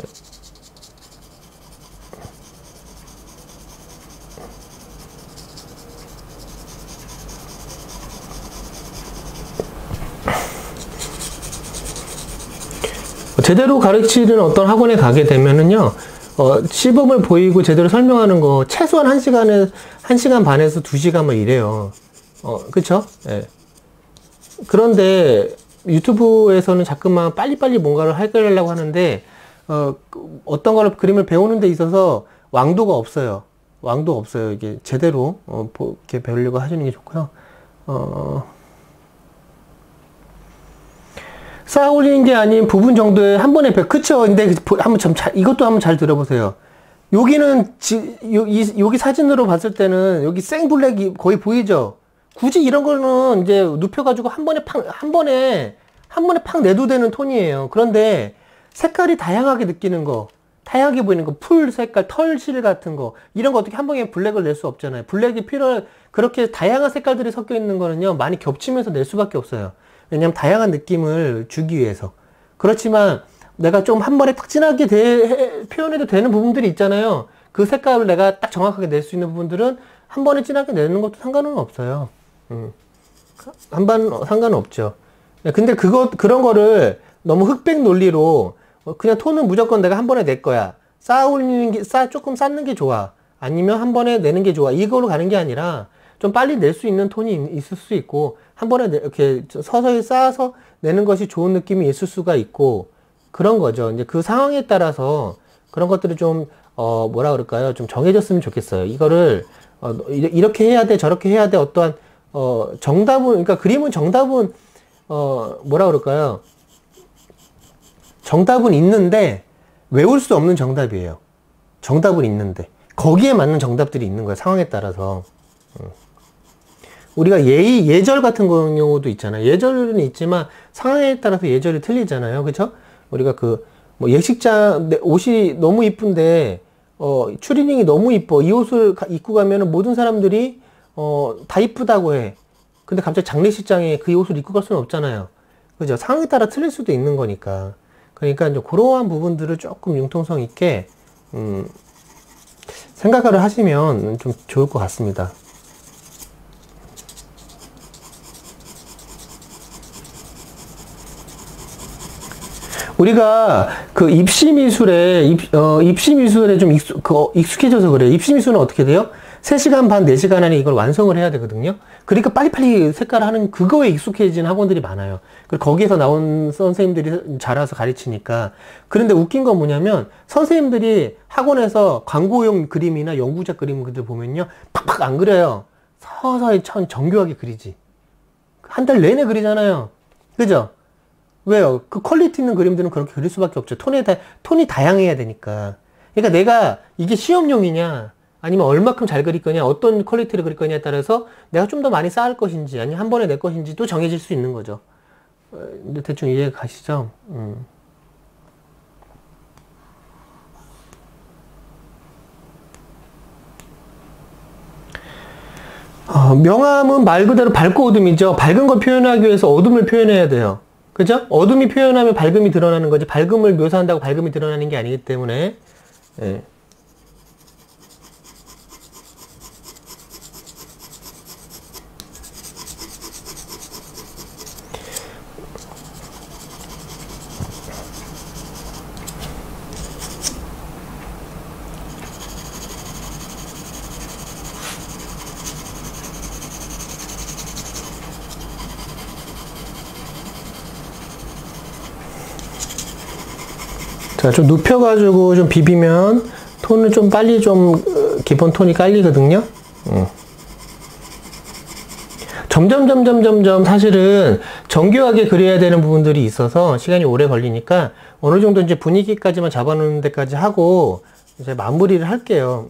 Speaker 1: 제대로 가르치는 어떤 학원에 가게 되면은요, 시범을 보이고 제대로 설명하는 거, 최소한 1시간 반에서 2시간만 이래요. 그쵸? 예. 그런데 유튜브에서는 자꾸만 빨리빨리 뭔가를 해결하려고 하는데, 어떤 거를 그림을 배우는 데 있어서 왕도가 없어요. 이게 제대로, 이렇게 배우려고 하시는 게 좋고요. 쌓아 올리는 게 아닌 부분 정도에 한 번에 그쵸? 근데 이것도 한번 잘 들어보세요. 여기는, 여기 사진으로 봤을 때는 여기 생블랙이 거의 보이죠? 굳이 이런 거는 이제 눕혀가지고 한 번에 팍 내도 되는 톤이에요. 그런데 색깔이 다양하게 다양하게 보이는 거, 풀 색깔, 털실 같은 거, 이런 거 어떻게 한 번에 블랙을 낼 수 없잖아요. 블랙이 그렇게 다양한 색깔들이 섞여 있는 거는요, 많이 겹치면서 낼 수밖에 없어요. 왜냐면 다양한 느낌을 주기 위해서. 그렇지만 내가 좀 한 번에 딱 진하게 표현해도 되는 부분들이 있잖아요. 그 색깔을 내가 딱 정확하게 낼 수 있는 부분들은 한 번에 진하게 내는 것도 상관은 없어요. 상관없죠. 근데 그런 거를 너무 흑백 논리로 그냥 톤은 무조건 내가 한 번에 낼 거야. 조금 쌓는 게 좋아. 아니면 한 번에 내는 게 좋아. 이걸로 가는 게 아니라 좀 빨리 낼 수 있는 톤이 있을 수 있고, 한 번에 이렇게 서서히 쌓아서 내는 것이 좋은 느낌이 있을 수가 있고, 그런 거죠. 이제 그 상황에 따라서 그런 것들을 좀, 뭐라 그럴까요? 좀 정해졌으면 좋겠어요. 이거를, 이렇게 해야 돼, 저렇게 해야 돼, 어떠한, 정답은, 그러니까 그림은 정답은, 뭐라 그럴까요? 정답은 있는데, 외울 수 없는 정답이에요. 정답은 있는데. 거기에 맞는 정답들이 있는 거예요. 상황에 따라서. 우리가 예절 같은 경우도 있잖아요. 예절은 있지만 상황에 따라서 예절이 틀리잖아요. 그쵸? 우리가 뭐 예식장, 옷이 너무 이쁜데, 추리닝이 너무 이뻐. 이 옷을 입고 가면은 모든 사람들이, 다 이쁘다고 해. 근데 갑자기 장례식장에 그 옷을 입고 갈 수는 없잖아요. 그죠? 상황에 따라 틀릴 수도 있는 거니까. 그러니까 이제 그러한 부분들을 조금 융통성 있게, 생각을 하시면 좀 좋을 것 같습니다. 우리가 그 입시미술에 좀 익숙해져서 그래요. 입시미술은 어떻게 돼요? 3시간 반, 4시간 안에 이걸 완성을 해야 되거든요. 그러니까 빨리빨리 색깔을 하는 그거에 익숙해진 학원들이 많아요. 그리고 거기에서 나온 선생님들이 잘 와서 가르치니까. 그런데 웃긴 건 뭐냐면, 선생님들이 학원에서 광고용 그림이나 연구자 그림들 보면요, 팍팍 안 그려요. 서서히 정교하게 그리지. 한 달 내내 그리잖아요. 그죠? 왜요? 그 퀄리티 있는 그림들은 그렇게 그릴 수밖에 없죠. 톤이 다양해야 되니까. 그러니까 내가 이게 시험용이냐, 아니면 얼마큼 잘 그릴 거냐, 어떤 퀄리티를 그릴 거냐에 따라서 내가 좀 더 많이 쌓을 것인지, 아니면 한 번에 낼 것인지도 정해질 수 있는 거죠. 대충 이해가 가시죠? 명암은 말 그대로 밝고 어둠이죠. 밝은 걸 표현하기 위해서 어둠을 표현해야 돼요. 그죠? 어둠이 표현하면 밝음이 드러나는 거지. 밝음을 묘사한다고 밝음이 드러나는 게 아니기 때문에. 예. 자, 좀 눕혀가지고 좀 비비면 톤을 좀 빨리 기본 톤이 깔리거든요. 점점 사실은 정교하게 그려야 되는 부분들이 있어서 시간이 오래 걸리니까 어느 정도 이제 분위기까지만 잡아놓는 데까지 하고 이제 마무리를 할게요.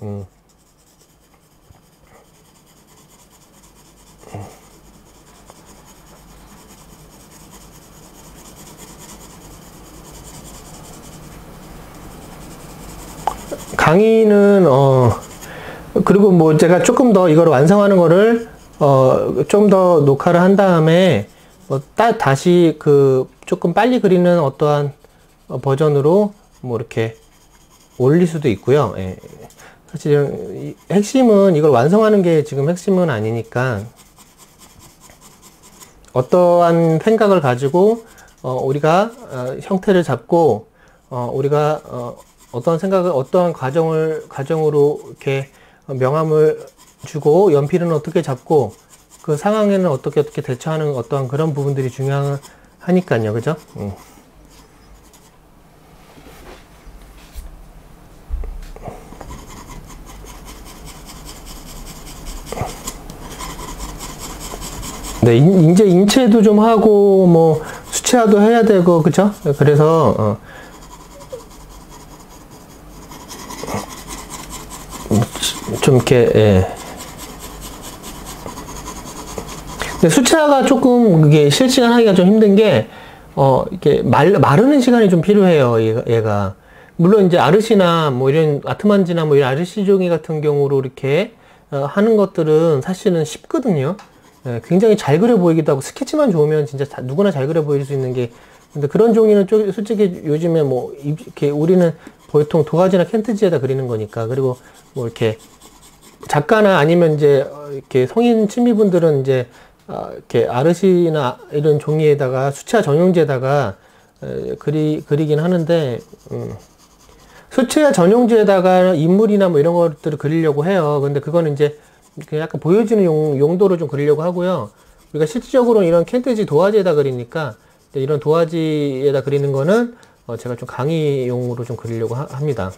Speaker 1: 강의는 그리고 뭐 제가 조금 더 이걸 완성하는 거를 좀 더 녹화를 한 다음에 다시 조금 빨리 그리는 어떠한 버전으로 뭐 이렇게 올릴 수도 있고요. 예. 사실 핵심은 이걸 완성하는 게 지금 핵심은 아니니까 어떠한 생각을 가지고 우리가 형태를 잡고 우리가 어떠한 생각을 어떠한 과정으로 이렇게 명암을 주고 연필은 어떻게 잡고 그 상황에는 어떻게 대처하는 어떠한 그런 부분들이 중요하니까요. 그죠? 네, 이제 인체도 좀 하고 뭐 수채화도 해야 되고 그죠? 그래서 좀 이렇게 근데 수채화가 조금 그게 실시간 하기가 좀 힘든 게 이렇게 마르는 시간이 좀 필요해요. 얘가 물론 이제 아르시나 뭐 이런 아트만지나 뭐 이런 아르시 종이 같은 경우로 이렇게 하는 것들은 사실은 쉽거든요. 굉장히 잘 그려 보이기도 하고 스케치만 좋으면 진짜 누구나 잘 그려 보일 수 있는 게 근데 그런 종이는 솔직히 요즘에 뭐 이렇게 우리는 보통 도화지나 캔트지에다 그리는 거니까 그리고 뭐 이렇게 작가나 아니면 이제 이렇게 성인 친미분들은 이제 이렇게 아르시나 이런 종이에다가 수채화 전용지에다가 그리긴 하는데, 수채화 전용지에다가 인물이나 뭐 이런 것들을 그리려고 해요. 근데 그거는 이제 그냥 약간 보여지는 용도로 좀 그리려고 하고요. 우리가 실질적으로는 이런 캔트지 도화지에다 그리니까 이런 도화지에다 그리는 거는 제가 좀 강의용으로 좀 그리려고 합니다.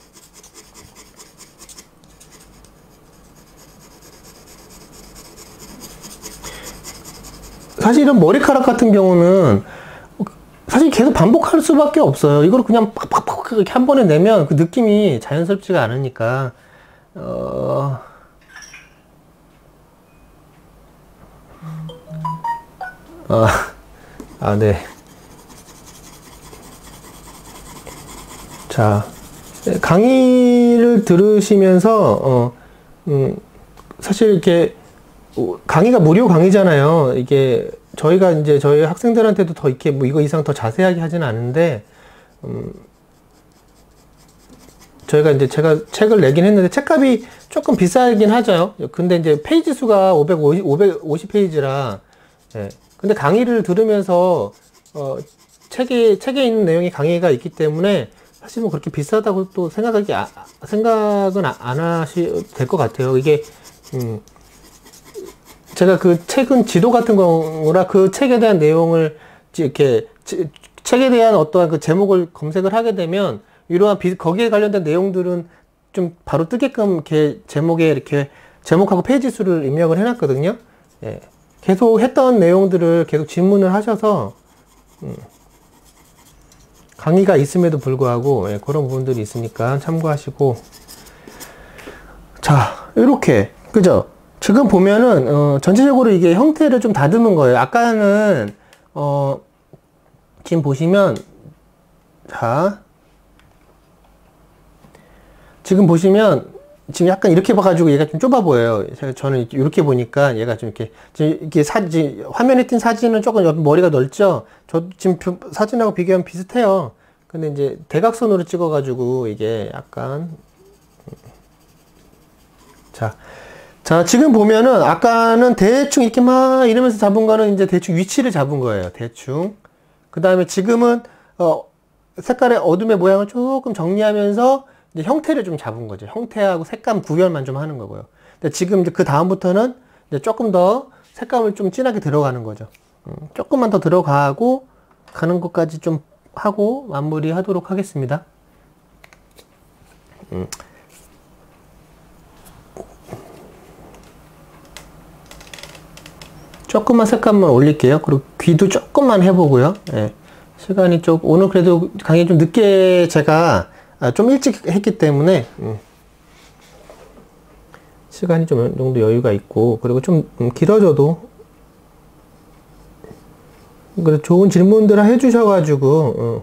Speaker 1: 사실 이런 머리카락 같은 경우는 사실 계속 반복할 수밖에 없어요. 이걸 그냥 팍팍팍 이렇게 한 번에 내면 그 느낌이 자연스럽지가 않으니까 네. 자, 강의를 들으시면서 사실 이렇게 강의가 무료 강의잖아요. 이게 저희가 이제 저희 학생들한테도 더 이렇게 뭐 이거 이상 더 자세하게 하지는 않은데, 저희가 이제 제가 책을 내긴 했는데 책값이 조금 비싸긴 하죠. 근데 이제 페이지 수가 550페이지라, 예. 근데 강의를 들으면서 책에 있는 내용이 강의가 있기 때문에 사실 뭐 그렇게 비싸다고 또 생각은 안 하셔도 될 것 같아요. 이게 제가 그 책은 지도 같은 거라 그 책에 대한 내용을 이렇게 책에 대한 어떠한 그 제목을 검색을 하게 되면 이러한 거기에 관련된 내용들은 좀 바로 뜨게끔 이렇게 제목에 이렇게 제목하고 페이지 수를 입력을 해놨거든요. 예. 계속 했던 내용들을 계속 질문을 하셔서 강의가 있음에도 불구하고 그런 부분들이 있으니까 참고하시고. 자, 이렇게 그죠? 지금 보면은 전체적으로 이게 형태를 좀 다듬은 거예요. 아까는 지금 보시면, 자, 지금 보시면 지금 약간 이렇게 봐가지고 얘가 좀 좁아 보여요. 저는 이렇게 보니까 얘가 좀 이렇게 화면에 띈 사진은 조금 옆 머리가 넓죠? 저 지금 사진하고 비교하면 비슷해요. 근데 이제 대각선으로 찍어가지고 이게 약간, 자, 지금 보면은 아까는 대충 이렇게 막 이러면서 잡은 거는 이제 대충 위치를 잡은 거예요. 대충. 그 다음에 지금은, 색깔의 어둠의 모양을 조금 정리하면서 이제 형태를 좀 잡은 거죠. 형태하고 색감 구별만 좀 하는 거고요. 근데 지금 이제 그 다음부터는 이제 조금 더 색감을 좀 진하게 들어가는 거죠. 조금만 더 들어가고 가는 것까지 좀 하고 마무리 하도록 하겠습니다. 조금만 색감만 올릴게요. 그리고 귀도 조금만 해보고요. 예. 시간이 오늘 그래도 강의 좀 늦게 제가 좀 일찍 했기 때문에 시간이 좀 어느 정도 여유가 있고, 그리고 좀 길어져도 그래 좋은 질문들 해주셔가지고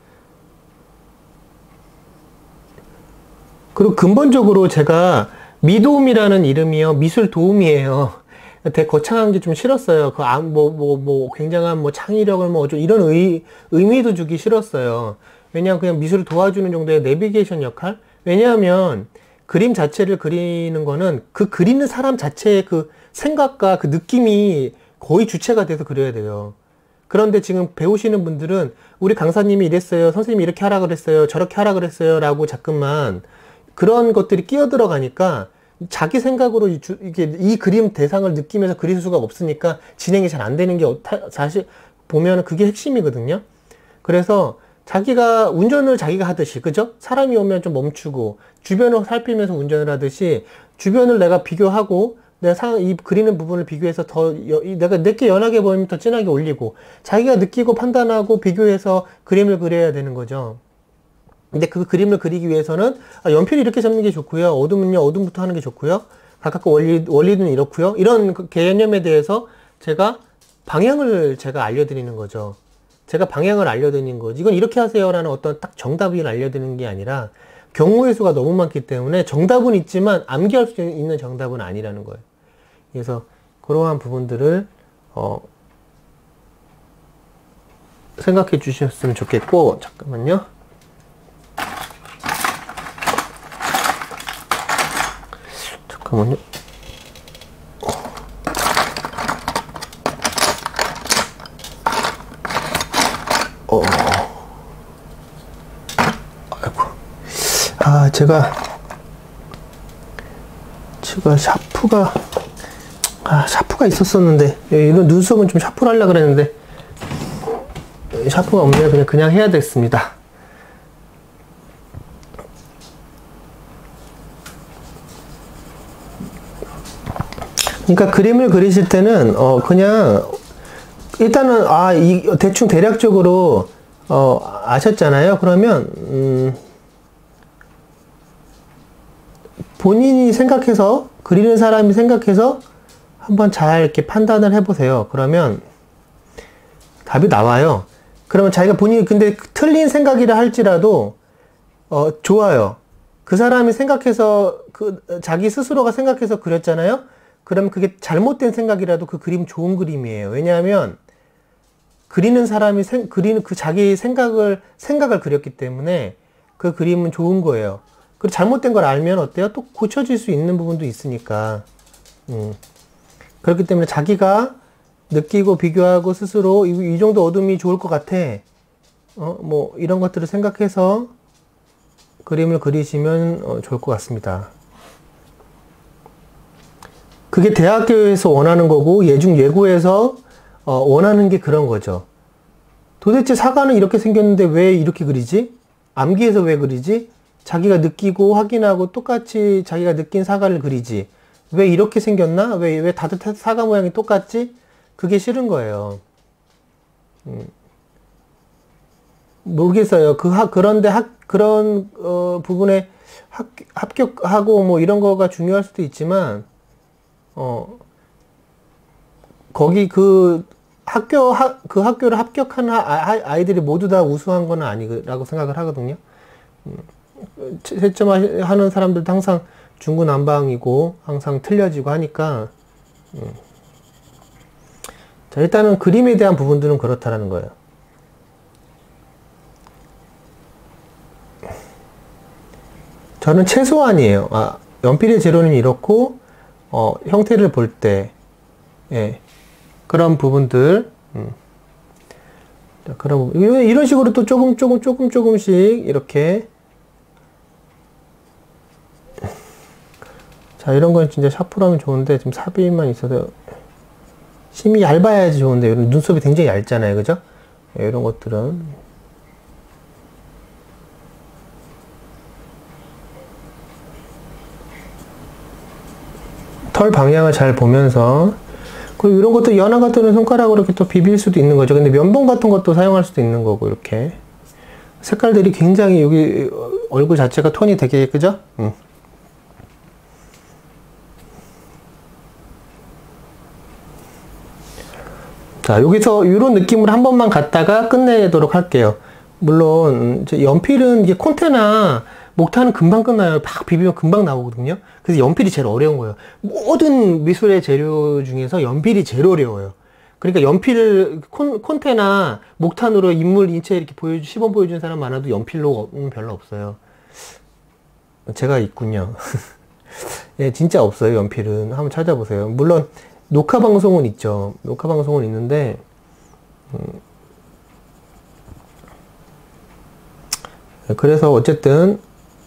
Speaker 1: 그리고 근본적으로 제가 미도움이라는 이름이요, 미술 도움이에요. 되게 거창한 게 좀 싫었어요. 굉장한 창의력을 이런 의미도 주기 싫었어요. 왜냐하면 그냥 미술을 도와주는 정도의 내비게이션 역할? 왜냐하면 그림 자체를 그리는 거는 그 그리는 사람 자체의 그 생각과 그 느낌이 거의 주체가 돼서 그려야 돼요. 그런데 지금 배우시는 분들은 우리 강사님이 이랬어요, 선생님이 이렇게 하라 그랬어요, 저렇게 하라 그랬어요 라고 자꾸만 그런 것들이 끼어 들어가니까 자기 생각으로 이 그림 대상을 느끼면서 그릴 수가 없으니까 진행이 잘 안 되는 게 사실 보면 그게 핵심이거든요. 그래서 자기가 운전을 자기가 하듯이, 그죠? 사람이 오면 좀 멈추고 주변을 살피면서 운전을 하듯이 주변을 내가 비교하고 내가 이 그리는 부분을 비교해서 내가 내게 연하게 보이면 더 진하게 올리고 자기가 느끼고 판단하고 비교해서 그림을 그려야 되는 거죠. 근데 그 그림을 그리기 위해서는 연필이 이렇게 잡는 게 좋고요. 어둠은요, 어둠부터 하는 게 좋고요. 가깝고 원리는 이렇고요. 이런 개념에 대해서 제가 방향을 알려드리는 거죠. 제가 방향을 알려드리는 거지. 이건 이렇게 하세요라는 어떤 딱 정답을 알려드리는 게 아니라 경우의 수가 너무 많기 때문에 정답은 있지만 암기할 수 있는 정답은 아니라는 거예요. 그래서 그러한 부분들을 생각해 주셨으면 좋겠고, 잠깐만요. 잠깐만요. 제가 샤프가 있었었는데, 이런 눈썹은 좀 샤프를 하려고 그랬는데, 샤프가 없네요. 그냥 해야 되겠습니다. 그러니까 그림을 그리실 때는, 그냥, 일단은, 대충 대략적으로, 아셨잖아요. 그러면, 본인이 생각해서, 그리는 사람이 생각해서 한번 잘 이렇게 판단을 해보세요. 그러면 답이 나와요. 그러면 자기가 본인이 근데 틀린 생각이라 할지라도, 좋아요. 그 사람이 생각해서, 자기 스스로가 생각해서 그렸잖아요? 그러면 그게 잘못된 생각이라도 그 그림 좋은 그림이에요. 왜냐하면, 그리는 사람이 그리는 자기 생각을 그렸기 때문에 그 그림은 좋은 거예요. 그리고 잘못된 걸 알면 어때요? 또 고쳐질 수 있는 부분도 있으니까. 그렇기 때문에 자기가 느끼고 비교하고 스스로 이 정도 어둠이 좋을 것 같아. 뭐 이런 것들을 생각해서 그림을 그리시면 좋을 것 같습니다. 그게 대학교에서 원하는 거고 예중 예고에서 원하는 게 그런 거죠. 도대체 사과는 이렇게 생겼는데 왜 이렇게 그리지? 암기해서 왜 그리지? 자기가 느끼고 확인하고 똑같이 자기가 느낀 사과를 그리지. 왜 이렇게 생겼나? 왜 다들 사과 모양이 똑같지? 그게 싫은 거예요. 모르겠어요. 그런데 그런 부분에 합격하고 뭐 이런 거가 중요할 수도 있지만, 거기 그 학교를 합격한 아이들이 모두 다 우수한 건 아니라고 생각을 하거든요. 채점하는 사람들도 항상 중구난방이고 항상 틀려지고 하니까, 자, 일단은 그림에 대한 부분들은 그렇다라는 거예요. 저는 최소한이에요. 연필의 재료는 이렇고, 형태를 볼 때, 예, 그런 부분들, 자, 그런 부분. 이런 식으로 또 조금씩 이렇게. 자, 이런 건 진짜 샤프로 하면 좋은데, 지금 삽입만 있어도, 심이 얇아야지 좋은데, 이런 눈썹이 굉장히 얇잖아요. 그죠? 예, 이런 것들은. 털 방향을 잘 보면서, 그리고 이런 것도 연화 같은 손가락으로 이렇게 또 비빌 수도 있는 거죠. 근데 면봉 같은 것도 사용할 수도 있는 거고, 이렇게. 색깔들이 굉장히 여기 얼굴 자체가 톤이 되게, 그죠? 자, 여기서 이런 느낌으로 한 번만 갖다가 끝내도록 할게요. 물론, 이제 연필은 이게 콘테나, 목탄은 금방 끝나요. 팍 비비면 금방 나오거든요. 그래서 연필이 제일 어려운 거예요. 모든 미술의 재료 중에서 연필이 제일 어려워요. 그러니까 연필을 콘테나, 목탄으로 인물 인체 이렇게 시범 보여주는 사람 많아도 연필로 별로 없어요. 제가 있군요. 예, 진짜 없어요. 연필은. 한번 찾아보세요. 물론, 녹화 방송은 있죠. 녹화 방송은 있는데, 그래서 어쨌든,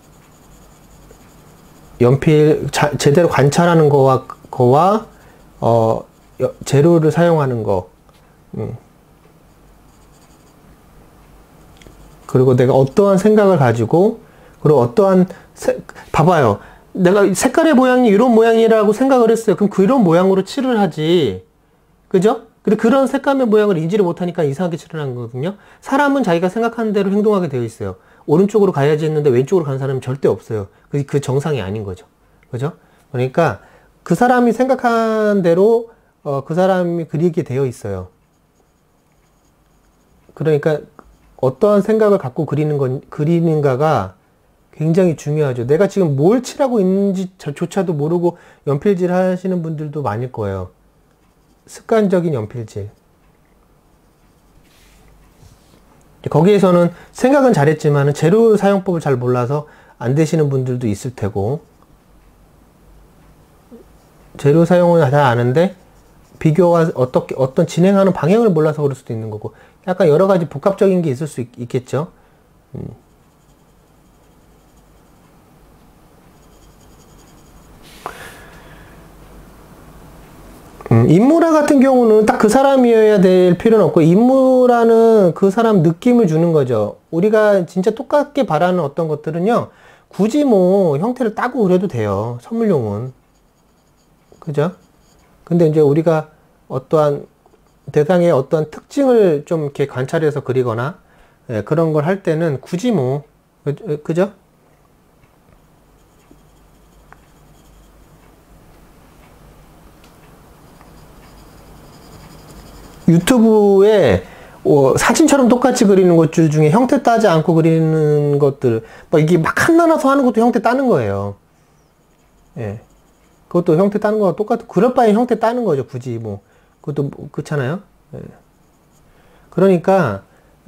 Speaker 1: 연필 제대로 관찰하는 거와 재료를 사용하는 거, 그리고 내가 어떠한 생각을 가지고, 그리고 어떠한 봐봐요. 내가 색깔의 모양이 이런 모양이라고 생각을 했어요. 그럼 그런 모양으로 칠을 하지. 그죠? 근데 그런 색감의 모양을 인지를 못하니까 이상하게 칠을 한 거거든요. 사람은 자기가 생각하는 대로 행동하게 되어 있어요. 오른쪽으로 가야지 했는데 왼쪽으로 가는 사람은 절대 없어요. 그 정상이 아닌 거죠. 그죠? 그러니까 그 사람이 생각한 대로 그 사람이 그리게 되어 있어요. 그러니까 어떠한 생각을 갖고 그리는가가 굉장히 중요하죠. 내가 지금 뭘 칠하고 있는지조차도 모르고 연필질 하시는 분들도 많을 거예요. 습관적인 연필질. 거기에서는 생각은 잘했지만 재료 사용법을 잘 몰라서 안 되시는 분들도 있을 테고, 재료 사용은 잘 아는데 비교가 어떤 진행하는 방향을 몰라서 그럴 수도 있는 거고, 약간 여러 가지 복합적인 게 있을 수 있겠죠. 인물화 같은 경우는 딱 그 사람이어야 될 필요는 없고, 인물화는 그 사람 느낌을 주는 거죠. 우리가 진짜 똑같게 바라는 어떤 것들은요, 굳이 뭐 형태를 따고 그래도 돼요. 선물용은. 그죠? 근데 이제 우리가 어떠한 대상의 어떠한 특징을 좀 이렇게 관찰해서 그리거나, 예, 그런 걸 할 때는 굳이 뭐, 그죠? 유튜브에 사진처럼 똑같이 그리는 것들 중에 형태 따지 않고 그리는 것들, 뭐 이게 막 한나눠서 하는 것도 형태 따는 거예요. 예. 그것도 형태 따는 거와 똑같고, 그럴 바에 형태 따는 거죠, 굳이 뭐. 그것도 뭐, 그렇잖아요. 예. 그러니까,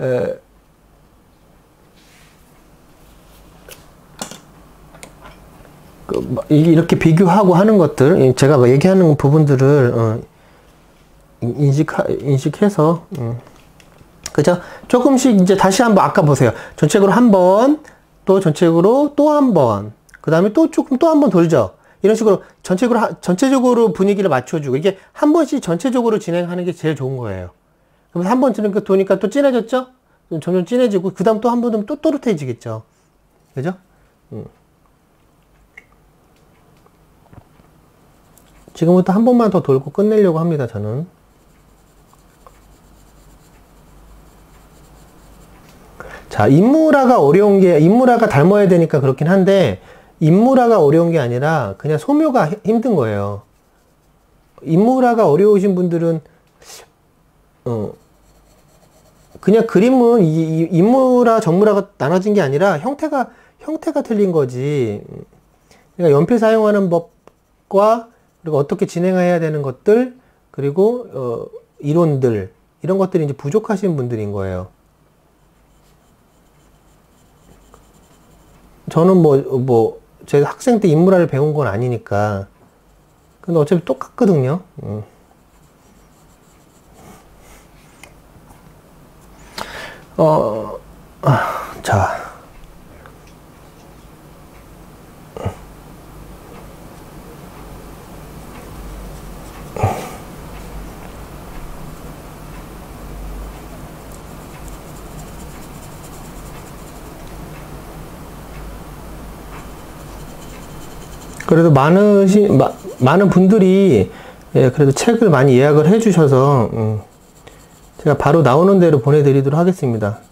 Speaker 1: 이렇게 비교하고 하는 것들, 제가 얘기하는 부분들을, 인식해서, 그죠? 조금씩 이제 다시 한번 아까 보세요. 전체적으로 한 번, 또 전체적으로 또 한 번, 그 다음에 또 조금 또 한 번 돌죠. 이런 식으로 전체적으로 분위기를 맞춰주고, 이게 한 번씩 전체적으로 진행하는 게 제일 좋은 거예요. 그럼 한 번 도니까 또 진해졌죠? 점점 진해지고, 그 다음 또 한 번 또 또렷해지겠죠. 그죠? 지금부터 한 번만 더 돌고 끝내려고 합니다, 저는. 자, 인물화가 닮아야 되니까 그렇긴 한데, 인물화가 어려운 게 아니라 그냥 소묘가 힘든 거예요. 인물화가 어려우신 분들은, 그냥 그림은 인물화, 정물화가 나눠진 게 아니라 형태가 틀린 거지. 그러니까 연필 사용하는 법과, 그리고 어떻게 진행해야 되는 것들, 그리고, 이론들, 이런 것들이 이제 부족하신 분들인 거예요. 저는 제가 학생 때 인물화를 배운 건 아니니까. 근데 어차피 똑같거든요. 자. 그래도 많은 분들이, 예, 그래도 책을 많이 예약을 해 주셔서, 제가 바로 나오는 대로 보내드리도록 하겠습니다.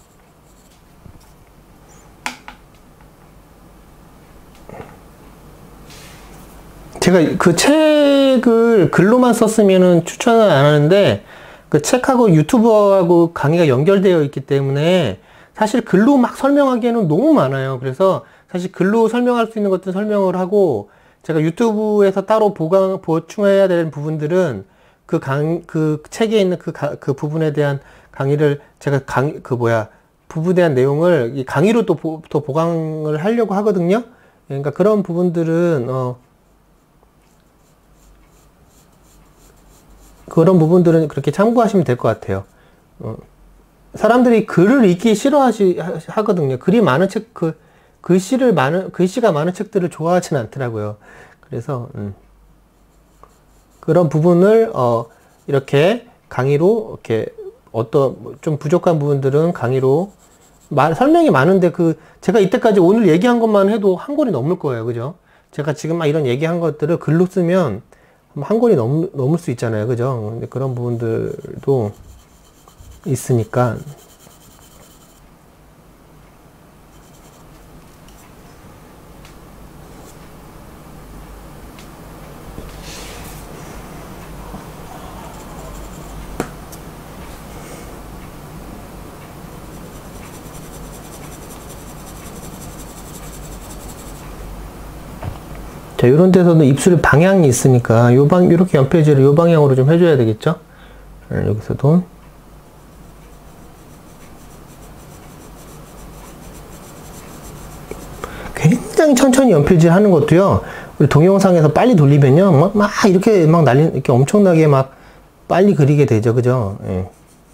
Speaker 1: 제가 그 책을 글로만 썼으면은 추천을 안 하는데, 그 책하고 유튜버하고 강의가 연결되어 있기 때문에, 사실 글로 막 설명하기에는 너무 많아요. 그래서 사실 글로 설명할 수 있는 것들 설명을 하고, 제가 유튜브에서 따로 보충해야 되는 부분들은 그 책에 있는 그 부분에 대한 강의를 제가 부분에 대한 내용을 이 강의로 또 보강을 하려고 하거든요. 그러니까 그런 부분들은, 그렇게 참고하시면 될 것 같아요. 사람들이 글을 읽기 하거든요. 글이 많은 책, 글씨가 많은 책들을 좋아하진 않더라고요. 그래서, 그런 부분을, 이렇게 강의로, 이렇게, 좀 부족한 부분들은 강의로, 설명이 많은데 제가 이때까지 오늘 얘기한 것만 해도 한 권이 넘을 거예요. 그죠? 제가 지금 막 이런 얘기한 것들을 글로 쓰면 한 권이 넘을 수 있잖아요. 그죠? 근데 그런 부분들도 있으니까. 자, 이런 데서는 입술 방향이 있으니까 요렇게 연필질을 요 방향으로 좀 해줘야 되겠죠? 여기서도 굉장히 천천히 연필질 하는 것도요, 우리 동영상에서 빨리 돌리면요, 막 이렇게 이렇게 엄청나게 막 빨리 그리게 되죠. 그죠? 예.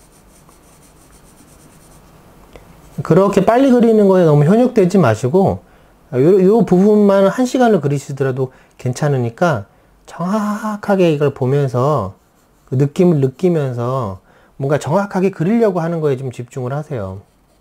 Speaker 1: 그렇게 빨리 그리는 거에 너무 현혹되지 마시고, 요 부분만 1시간을 그리시더라도 괜찮으니까 정확하게 이걸 보면서 그 느낌을 느끼면서 뭔가 정확하게 그리려고 하는 거에 좀 집중을 하세요.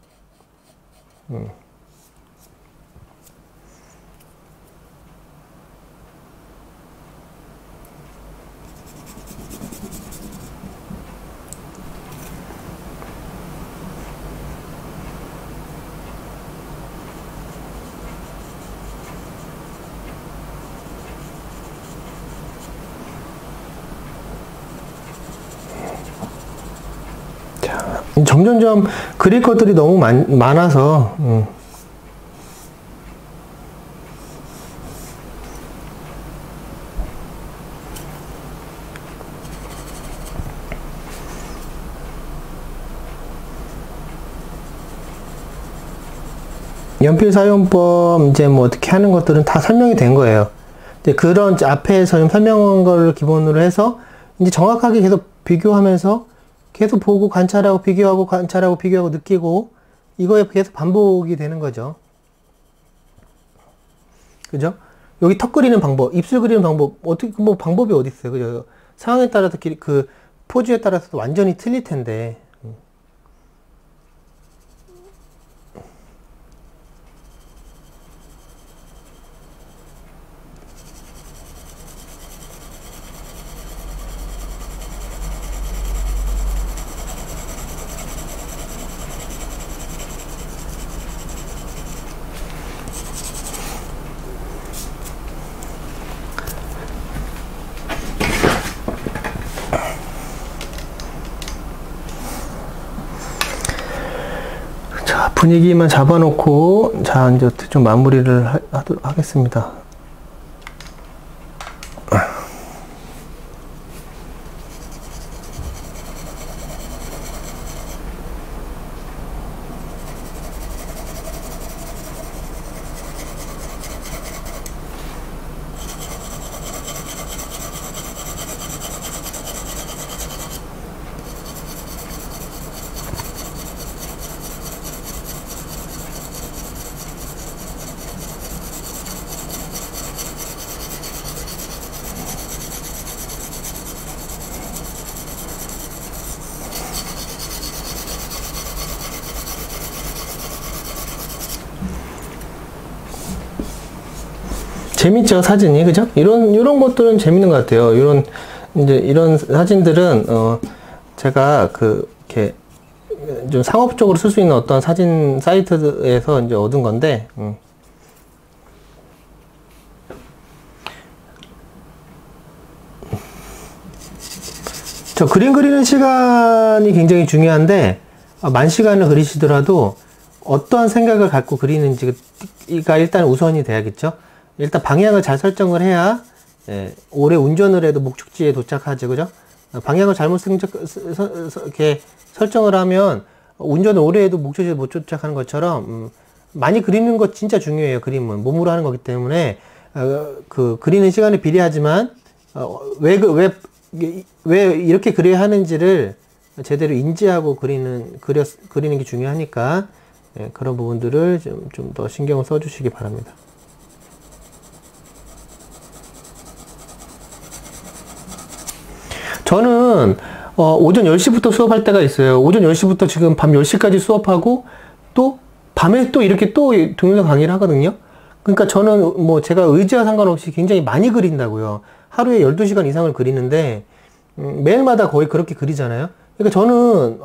Speaker 1: 점점점 그릴 것들이 너무 많아서 연필 사용법 이제 뭐 어떻게 하는 것들은 다 설명이 된 거예요. 이제 그런 앞에서 좀 설명한 걸 기본으로 해서 이제 정확하게 계속 비교하면서 계속 보고 관찰하고 비교하고 관찰하고 비교하고 느끼고 이거에 계속 반복이 되는 거죠. 그죠? 여기 턱 그리는 방법, 입술 그리는 방법, 어떻게, 뭐 방법이 어디 있어요. 그죠? 상황에 따라서 그 포즈에 따라서도 완전히 틀릴 텐데. 자, 분위기만 잡아놓고, 자, 이제 좀 마무리를 하도록 하겠습니다. 재밌죠, 사진이. 그죠? 이런 것들은 재밌는 것 같아요. 이런 사진들은, 제가 이렇게, 좀 상업적으로 쓸 수 있는 어떤 사진 사이트에서 이제 얻은 건데, 저 그림 그리는 시간이 굉장히 중요한데, 만 시간을 그리시더라도 어떠한 생각을 갖고 그리는지가 일단 우선이 돼야겠죠? 일단 방향을 잘 설정을 해야 오래 운전을 해도 목적지에 도착하죠. 그죠? 방향을 잘못 이렇게 설정을 하면 운전을 오래 해도 목적지에 못 도착하는 것처럼 많이 그리는 거 진짜 중요해요. 그림은 몸으로 하는 거기 때문에 그리는 시간에 비례하지만 왜 이렇게 그려야 하는지를 제대로 인지하고 그리는 게 중요하니까 그런 부분들을 좀 더 신경을 써주시기 바랍니다. 저는 오전 10시부터 수업할 때가 있어요. 오전 10시부터 지금 밤 10시까지 수업하고 또 밤에 또 이렇게 또 동영상 강의를 하거든요. 그러니까 저는 뭐 제가 의지와 상관없이 굉장히 많이 그린다고요. 하루에 12시간 이상을 그리는데 매일마다 거의 그렇게 그리잖아요. 그러니까 저는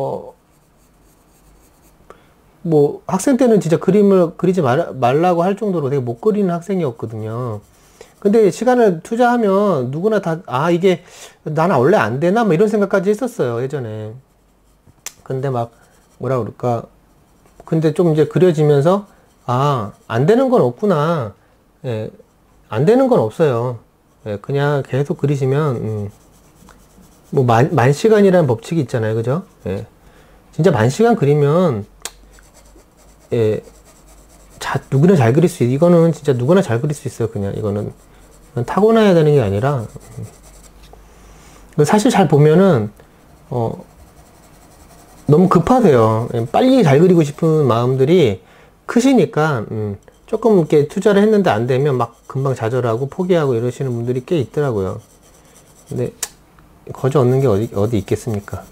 Speaker 1: 뭐 학생 때는 진짜 그림을 그리지 말라고 할 정도로 되게 못 그리는 학생이었거든요. 근데 시간을 투자하면 누구나 이게 나는 원래 안 되나? 뭐 이런 생각까지 했었어요, 예전에. 근데 뭐라 그럴까. 근데 좀 이제 그려지면서, 안 되는 건 없구나. 예, 안 되는 건 없어요. 예, 그냥 계속 그리시면, 뭐 만 시간이라는 법칙이 있잖아요, 그죠? 예. 진짜 만 시간 그리면, 예, 누구나 잘 그릴 수 이거는 진짜 누구나 잘 그릴 수 있어요, 그냥. 이건 타고나야 되는 게 아니라 사실 잘 보면은 너무 급하세요. 빨리 잘 그리고 싶은 마음들이 크시니까 조금 이렇게 투자를 했는데 안 되면 막 금방 좌절하고 포기하고 이러시는 분들이 꽤 있더라고요. 근데 거저 얻는 게 어디 있겠습니까?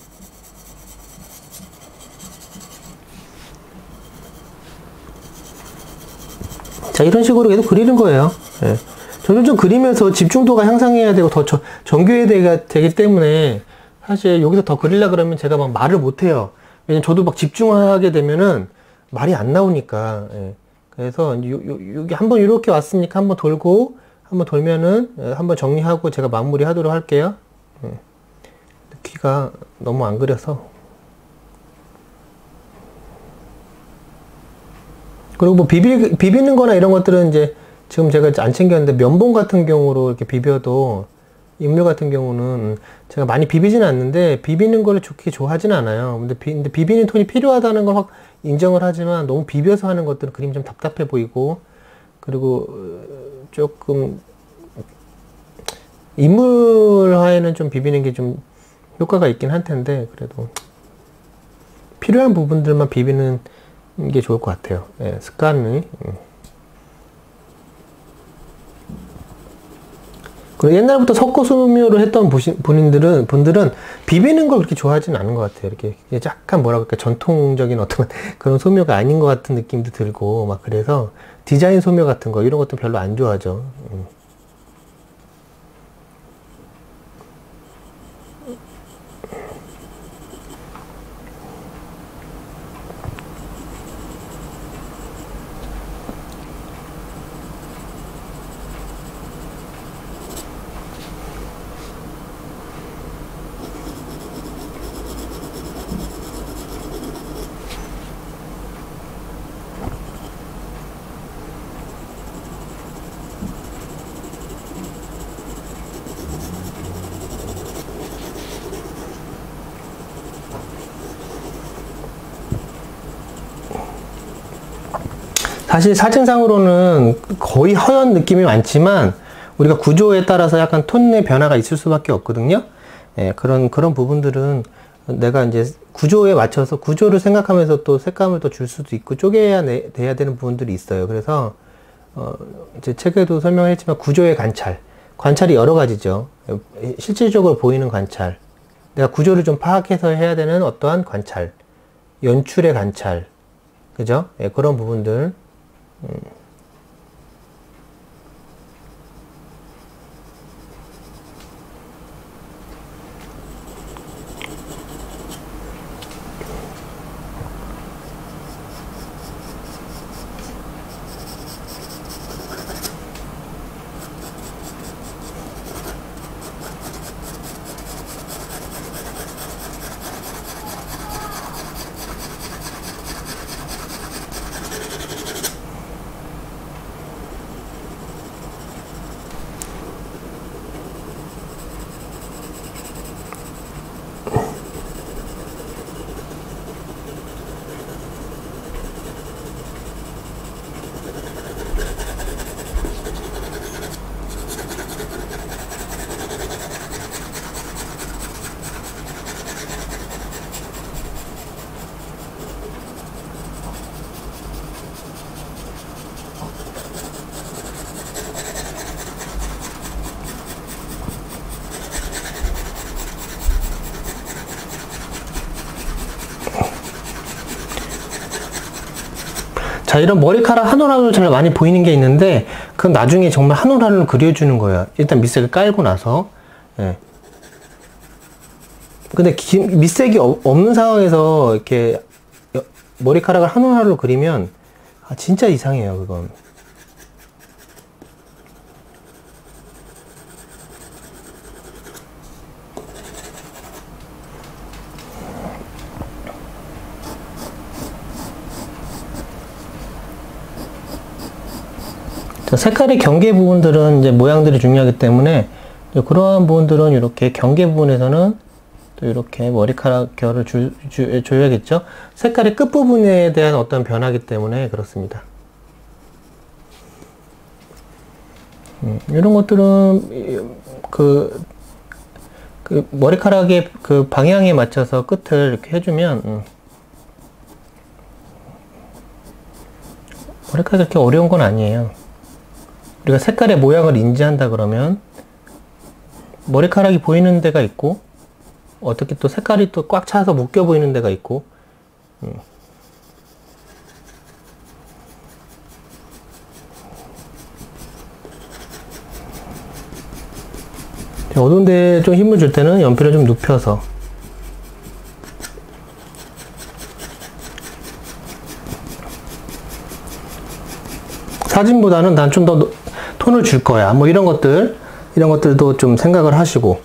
Speaker 1: 자, 이런 식으로 계속 그리는 거예요. 예. 점점 그리면서 집중도가 향상해야 되고 더 정교해야 되기 때문에 사실 여기서 더 그리려 그러면 제가 막 말을 못 해요. 왜냐면 저도 막 집중하게 되면은 말이 안 나오니까. 예. 그래서 여기 한번 이렇게 왔으니까 한번 돌고 한번 돌면은 한번 정리하고 제가 마무리 하도록 할게요. 예. 귀가 너무 안 그려서. 그리고 뭐 비비는 거나 이런 것들은 이제 지금 제가 안 챙겼는데 면봉 같은 경우로 이렇게 비벼도 인물 같은 경우는 제가 많이 비비지는 않는데 비비는 거를 좋게 좋아하진 않아요. 근데 비비는 톤이 필요하다는 걸 확 인정을 하지만 너무 비벼서 하는 것들은 그림이 좀 답답해 보이고 그리고 조금 인물화에는 좀 비비는 게 좀 효과가 있긴 할 텐데 그래도 필요한 부분들만 비비는 게 좋을 것 같아요. 예, 습관이. 그리고 옛날부터 석고소묘를 했던 분들은 비비는 걸 그렇게 좋아하지는 않은 것 같아요. 이렇게 약간 뭐라 그럴까 전통적인 어떤 그런 소묘가 아닌 것 같은 느낌도 들고 막 그래서 디자인 소묘 같은 거 이런 것도 별로 안 좋아하죠. 사실 사진상으로는 거의 허연 느낌이 많지만 우리가 구조에 따라서 약간 톤의 변화가 있을 수밖에 없거든요. 예, 그런 부분들은 내가 이제 구조에 맞춰서 구조를 생각하면서 또 색감을 또 줄 수도 있고 쪼개야 돼야 되는 부분들이 있어요. 그래서 이제 책에도 설명했지만 구조의 관찰이 여러 가지죠. 실질적으로 보이는 관찰, 내가 구조를 좀 파악해서 해야 되는 어떠한 관찰, 연출의 관찰, 그죠? 예, 그런 부분들. 자, 이런 머리카락 한 올 한 올 잘 많이 보이는 게 있는데 그건 나중에 정말 한 올 한 올 그려주는 거예요. 일단 밑색을 깔고 나서. 예. 근데 밑색이 없는 상황에서 이렇게 머리카락을 한 올 한 올 그리면 진짜 이상해요, 그건. 색깔의 경계 부분들은 이제 모양들이 중요하기 때문에 그러한 부분들은 이렇게 경계 부분에서는 또 이렇게 머리카락 결을 줘야겠죠. 색깔의 끝부분에 대한 어떤 변화기 때문에 그렇습니다. 이런 것들은 그 머리카락의 그 방향에 맞춰서 끝을 이렇게 해주면 머리카락이 그렇게 어려운 건 아니에요. 우리가 색깔의 모양을 인지한다 그러면 머리카락이 보이는 데가 있고, 어떻게 또 색깔이 또 꽉 차서 묶여 보이는 데가 있고, 어두운 데에 좀 힘을 줄 때는 연필을 좀 눕혀서, 사진보다는 난 좀 더 톤을 줄 거야. 뭐 이런 것들도 좀 생각을 하시고.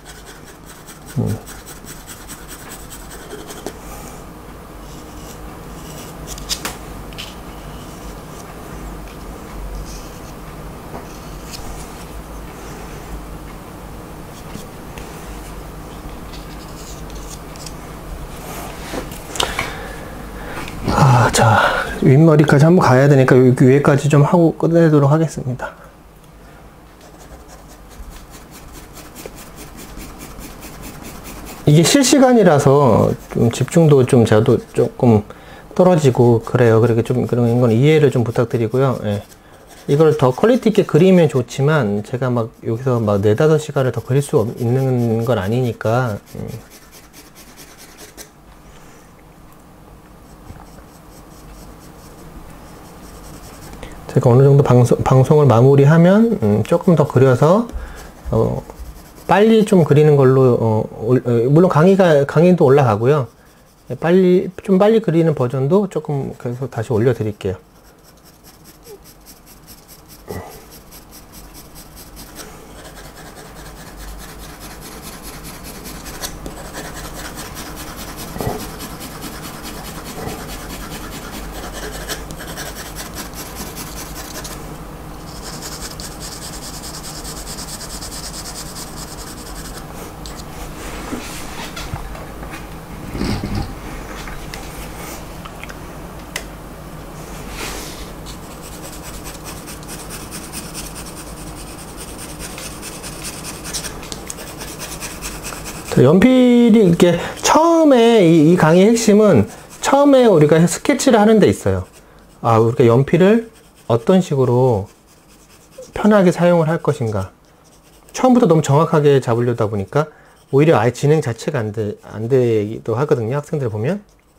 Speaker 1: 자, 윗머리까지 한번 가야 되니까 여기 위에까지 좀 하고 끝내도록 하겠습니다. 이게 실시간이라서 좀 집중도 좀 저도 조금 떨어지고 그래요. 그렇게 좀 그런 건 이해를 좀 부탁드리고요. 예. 이걸 더 퀄리티 있게 그리면 좋지만 제가 막 여기서 막 4~5시간을 더 그릴 수 있는 건 아니니까. 제가 어느 정도 방송을 마무리하면 조금 더 그려서 빨리 좀 그리는 걸로 물론 강의도 올라가고요. 좀 빨리 그리는 버전도 조금 계속 다시 올려드릴게요. 연필이 이렇게 처음에 이 강의의 핵심은 처음에 우리가 스케치를 하는 데 있어요. 우리가 연필을 어떤 식으로 편하게 사용을 할 것인가. 처음부터 너무 정확하게 잡으려다 보니까 오히려 아예 진행 자체가 안 되기도 하거든요. 학생들 보면.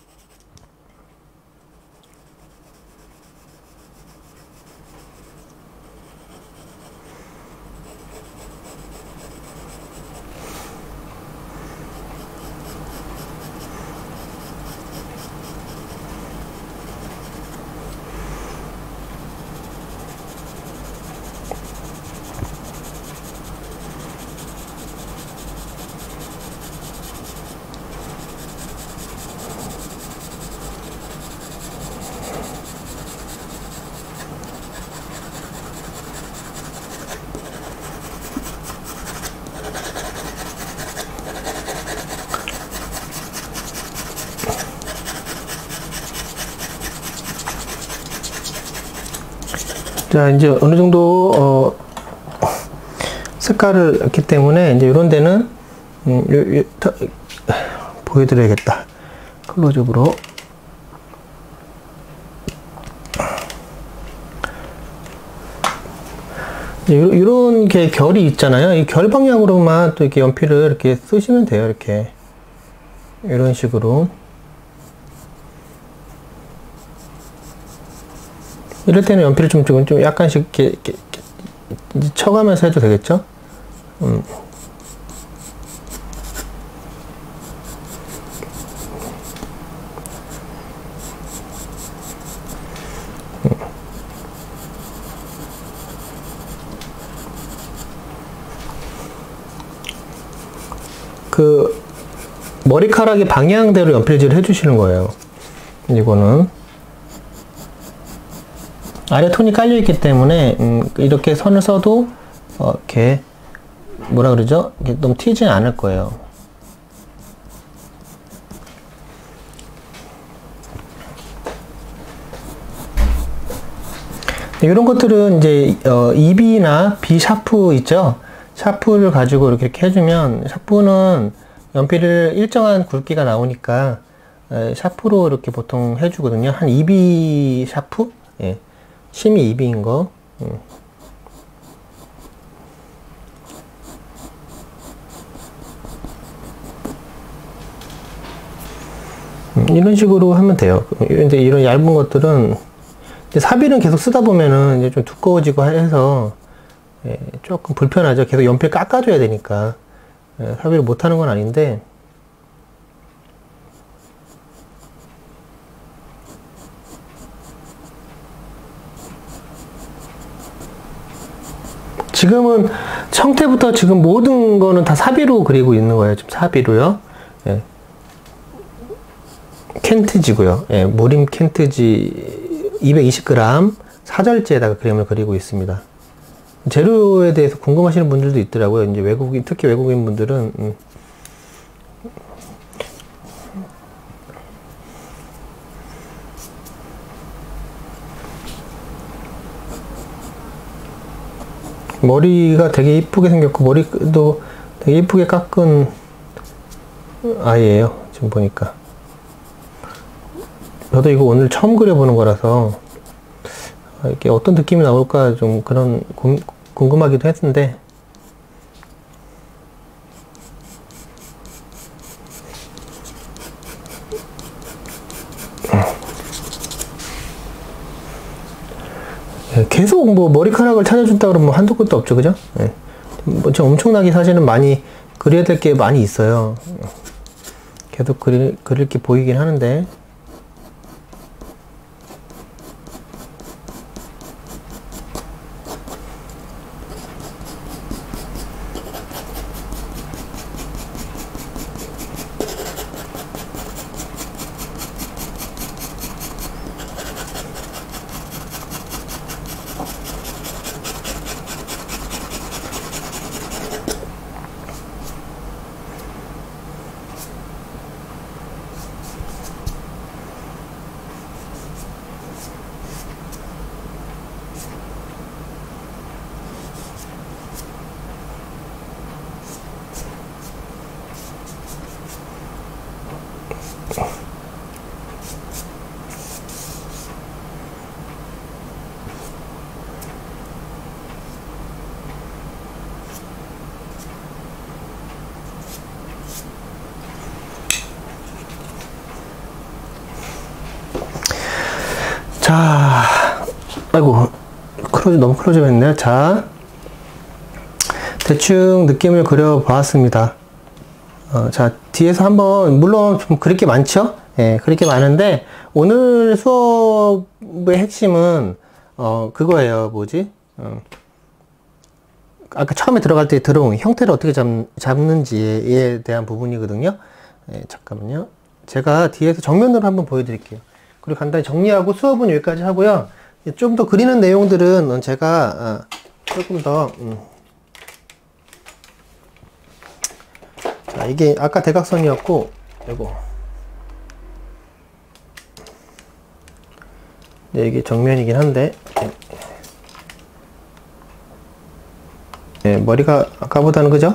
Speaker 1: 자, 이제 어느 정도 색깔을 했기 때문에 이제 이런 데는 보여드려야겠다. 클로즈업으로. 이런 게 결이 있잖아요. 이 결 방향으로만 또 이렇게 연필을 이렇게 쓰시면 돼요. 이렇게 이런 식으로. 이럴 때는 연필을 좀 약간씩 이렇게 쳐가면서 해도 되겠죠? 그 머리카락의 방향대로 연필질을 해주시는 거예요. 이거는 아래 톤이 깔려 있기 때문에 이렇게 선을 써도 이렇게 뭐라 그러죠? 이렇게 너무 튀지 않을 거예요. 이런 것들은 이제 EB나 B 샤프 있죠? 샤프를 가지고 이렇게 해주면, 샤프는 연필을 일정한 굵기가 나오니까 샤프로 이렇게 보통 해주거든요. 한 2B 샤프? 예. 심이 2B인 거. 이런 식으로 하면 돼요. 근데 이런 얇은 것들은 사비는 계속 쓰다 보면은 이제 좀 두꺼워지고 해서 조금 불편하죠. 계속 연필 깎아줘야 되니까. 사비를 못하는 건 아닌데, 지금은 형태부터 지금 모든 거는 다 사비로 그리고 있는 거예요. 지금 사비로요. 켄트지고요. 무림 켄트지 220g 사절지에다가 그림을 그리고 있습니다. 재료에 대해서 궁금하시는 분들도 있더라고요. 이제 외국인, 특히 외국인 분들은 머리가 되게 이쁘게 생겼고 머리도 되게 이쁘게 깎은 아이예요. 지금 보니까. 저도 이거 오늘 처음 그려보는 거라서 이게 어떤 느낌이 나올까 좀 그런 궁금하기도 했는데, 계속 뭐 머리카락을 찾아준다 그러면 한도 끝도 없죠, 그죠? 뭐 엄청나게 사실은 많이 그려야 될 게 많이 있어요. 계속 그릴 게 보이긴 하는데, 자, 아이고, 너무 클로즈업 했네요. 자, 대충 느낌을 그려보았습니다. 자, 뒤에서 한번, 물론 좀 그릴 게 많죠? 그릴 게 많은데, 오늘 수업의 핵심은, 그거예요. 뭐지? 아까 처음에 들어갈 때 들어온 형태를 어떻게 잡는지에 대한 부분이거든요. 잠깐만요. 제가 뒤에서 정면으로 한번 보여드릴게요. 그리고 간단히 정리하고 수업은 여기까지 하고요. 좀 더 그리는 내용들은 제가 조금 더 자, 이게 아까 대각선이었고, 이거 네, 이게 정면이긴 한데 머리가 아까보다는 그죠?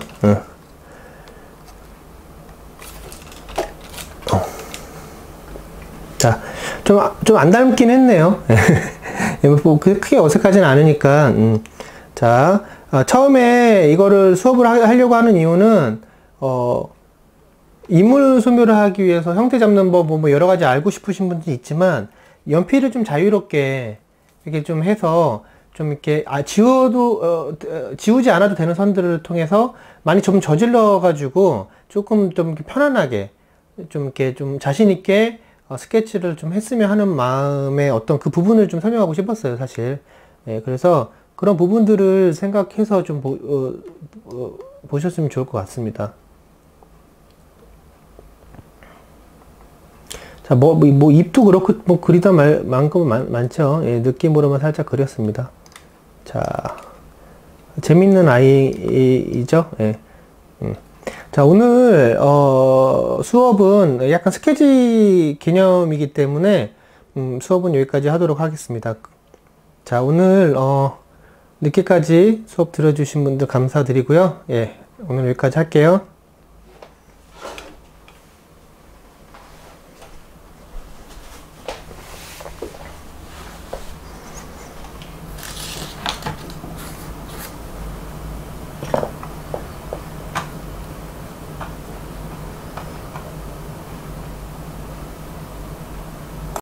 Speaker 1: 자, 좀 안 닮긴 했네요. 뭐 크게 어색하진 않으니까. 자, 처음에 이거를 수업을 하려고 하는 이유는, 인물 소묘를 하기 위해서 형태 잡는 법, 뭐 여러 가지 알고 싶으신 분들이 있지만, 연필을 좀 자유롭게 이렇게 좀 해서, 좀 이렇게, 지우지 않아도 되는 선들을 통해서 많이 좀 저질러가지고, 조금 좀 편안하게, 좀 이렇게 좀 자신있게, 스케치를 좀 했으면 하는 마음의 어떤 그 부분을 좀 설명하고 싶었어요, 사실. 그래서 그런 부분들을 생각해서 좀 보셨으면 좋을 것 같습니다. 자, 뭐 입도 그렇고, 뭐 그리다 만큼은 많죠. 느낌으로만 살짝 그렸습니다. 자, 재밌는 아이이죠. 자, 오늘 수업은 약간 스케치 개념이기 때문에 수업은 여기까지 하도록 하겠습니다. 자, 오늘 늦게까지 수업 들어주신 분들 감사드리고요. 오늘 여기까지 할게요.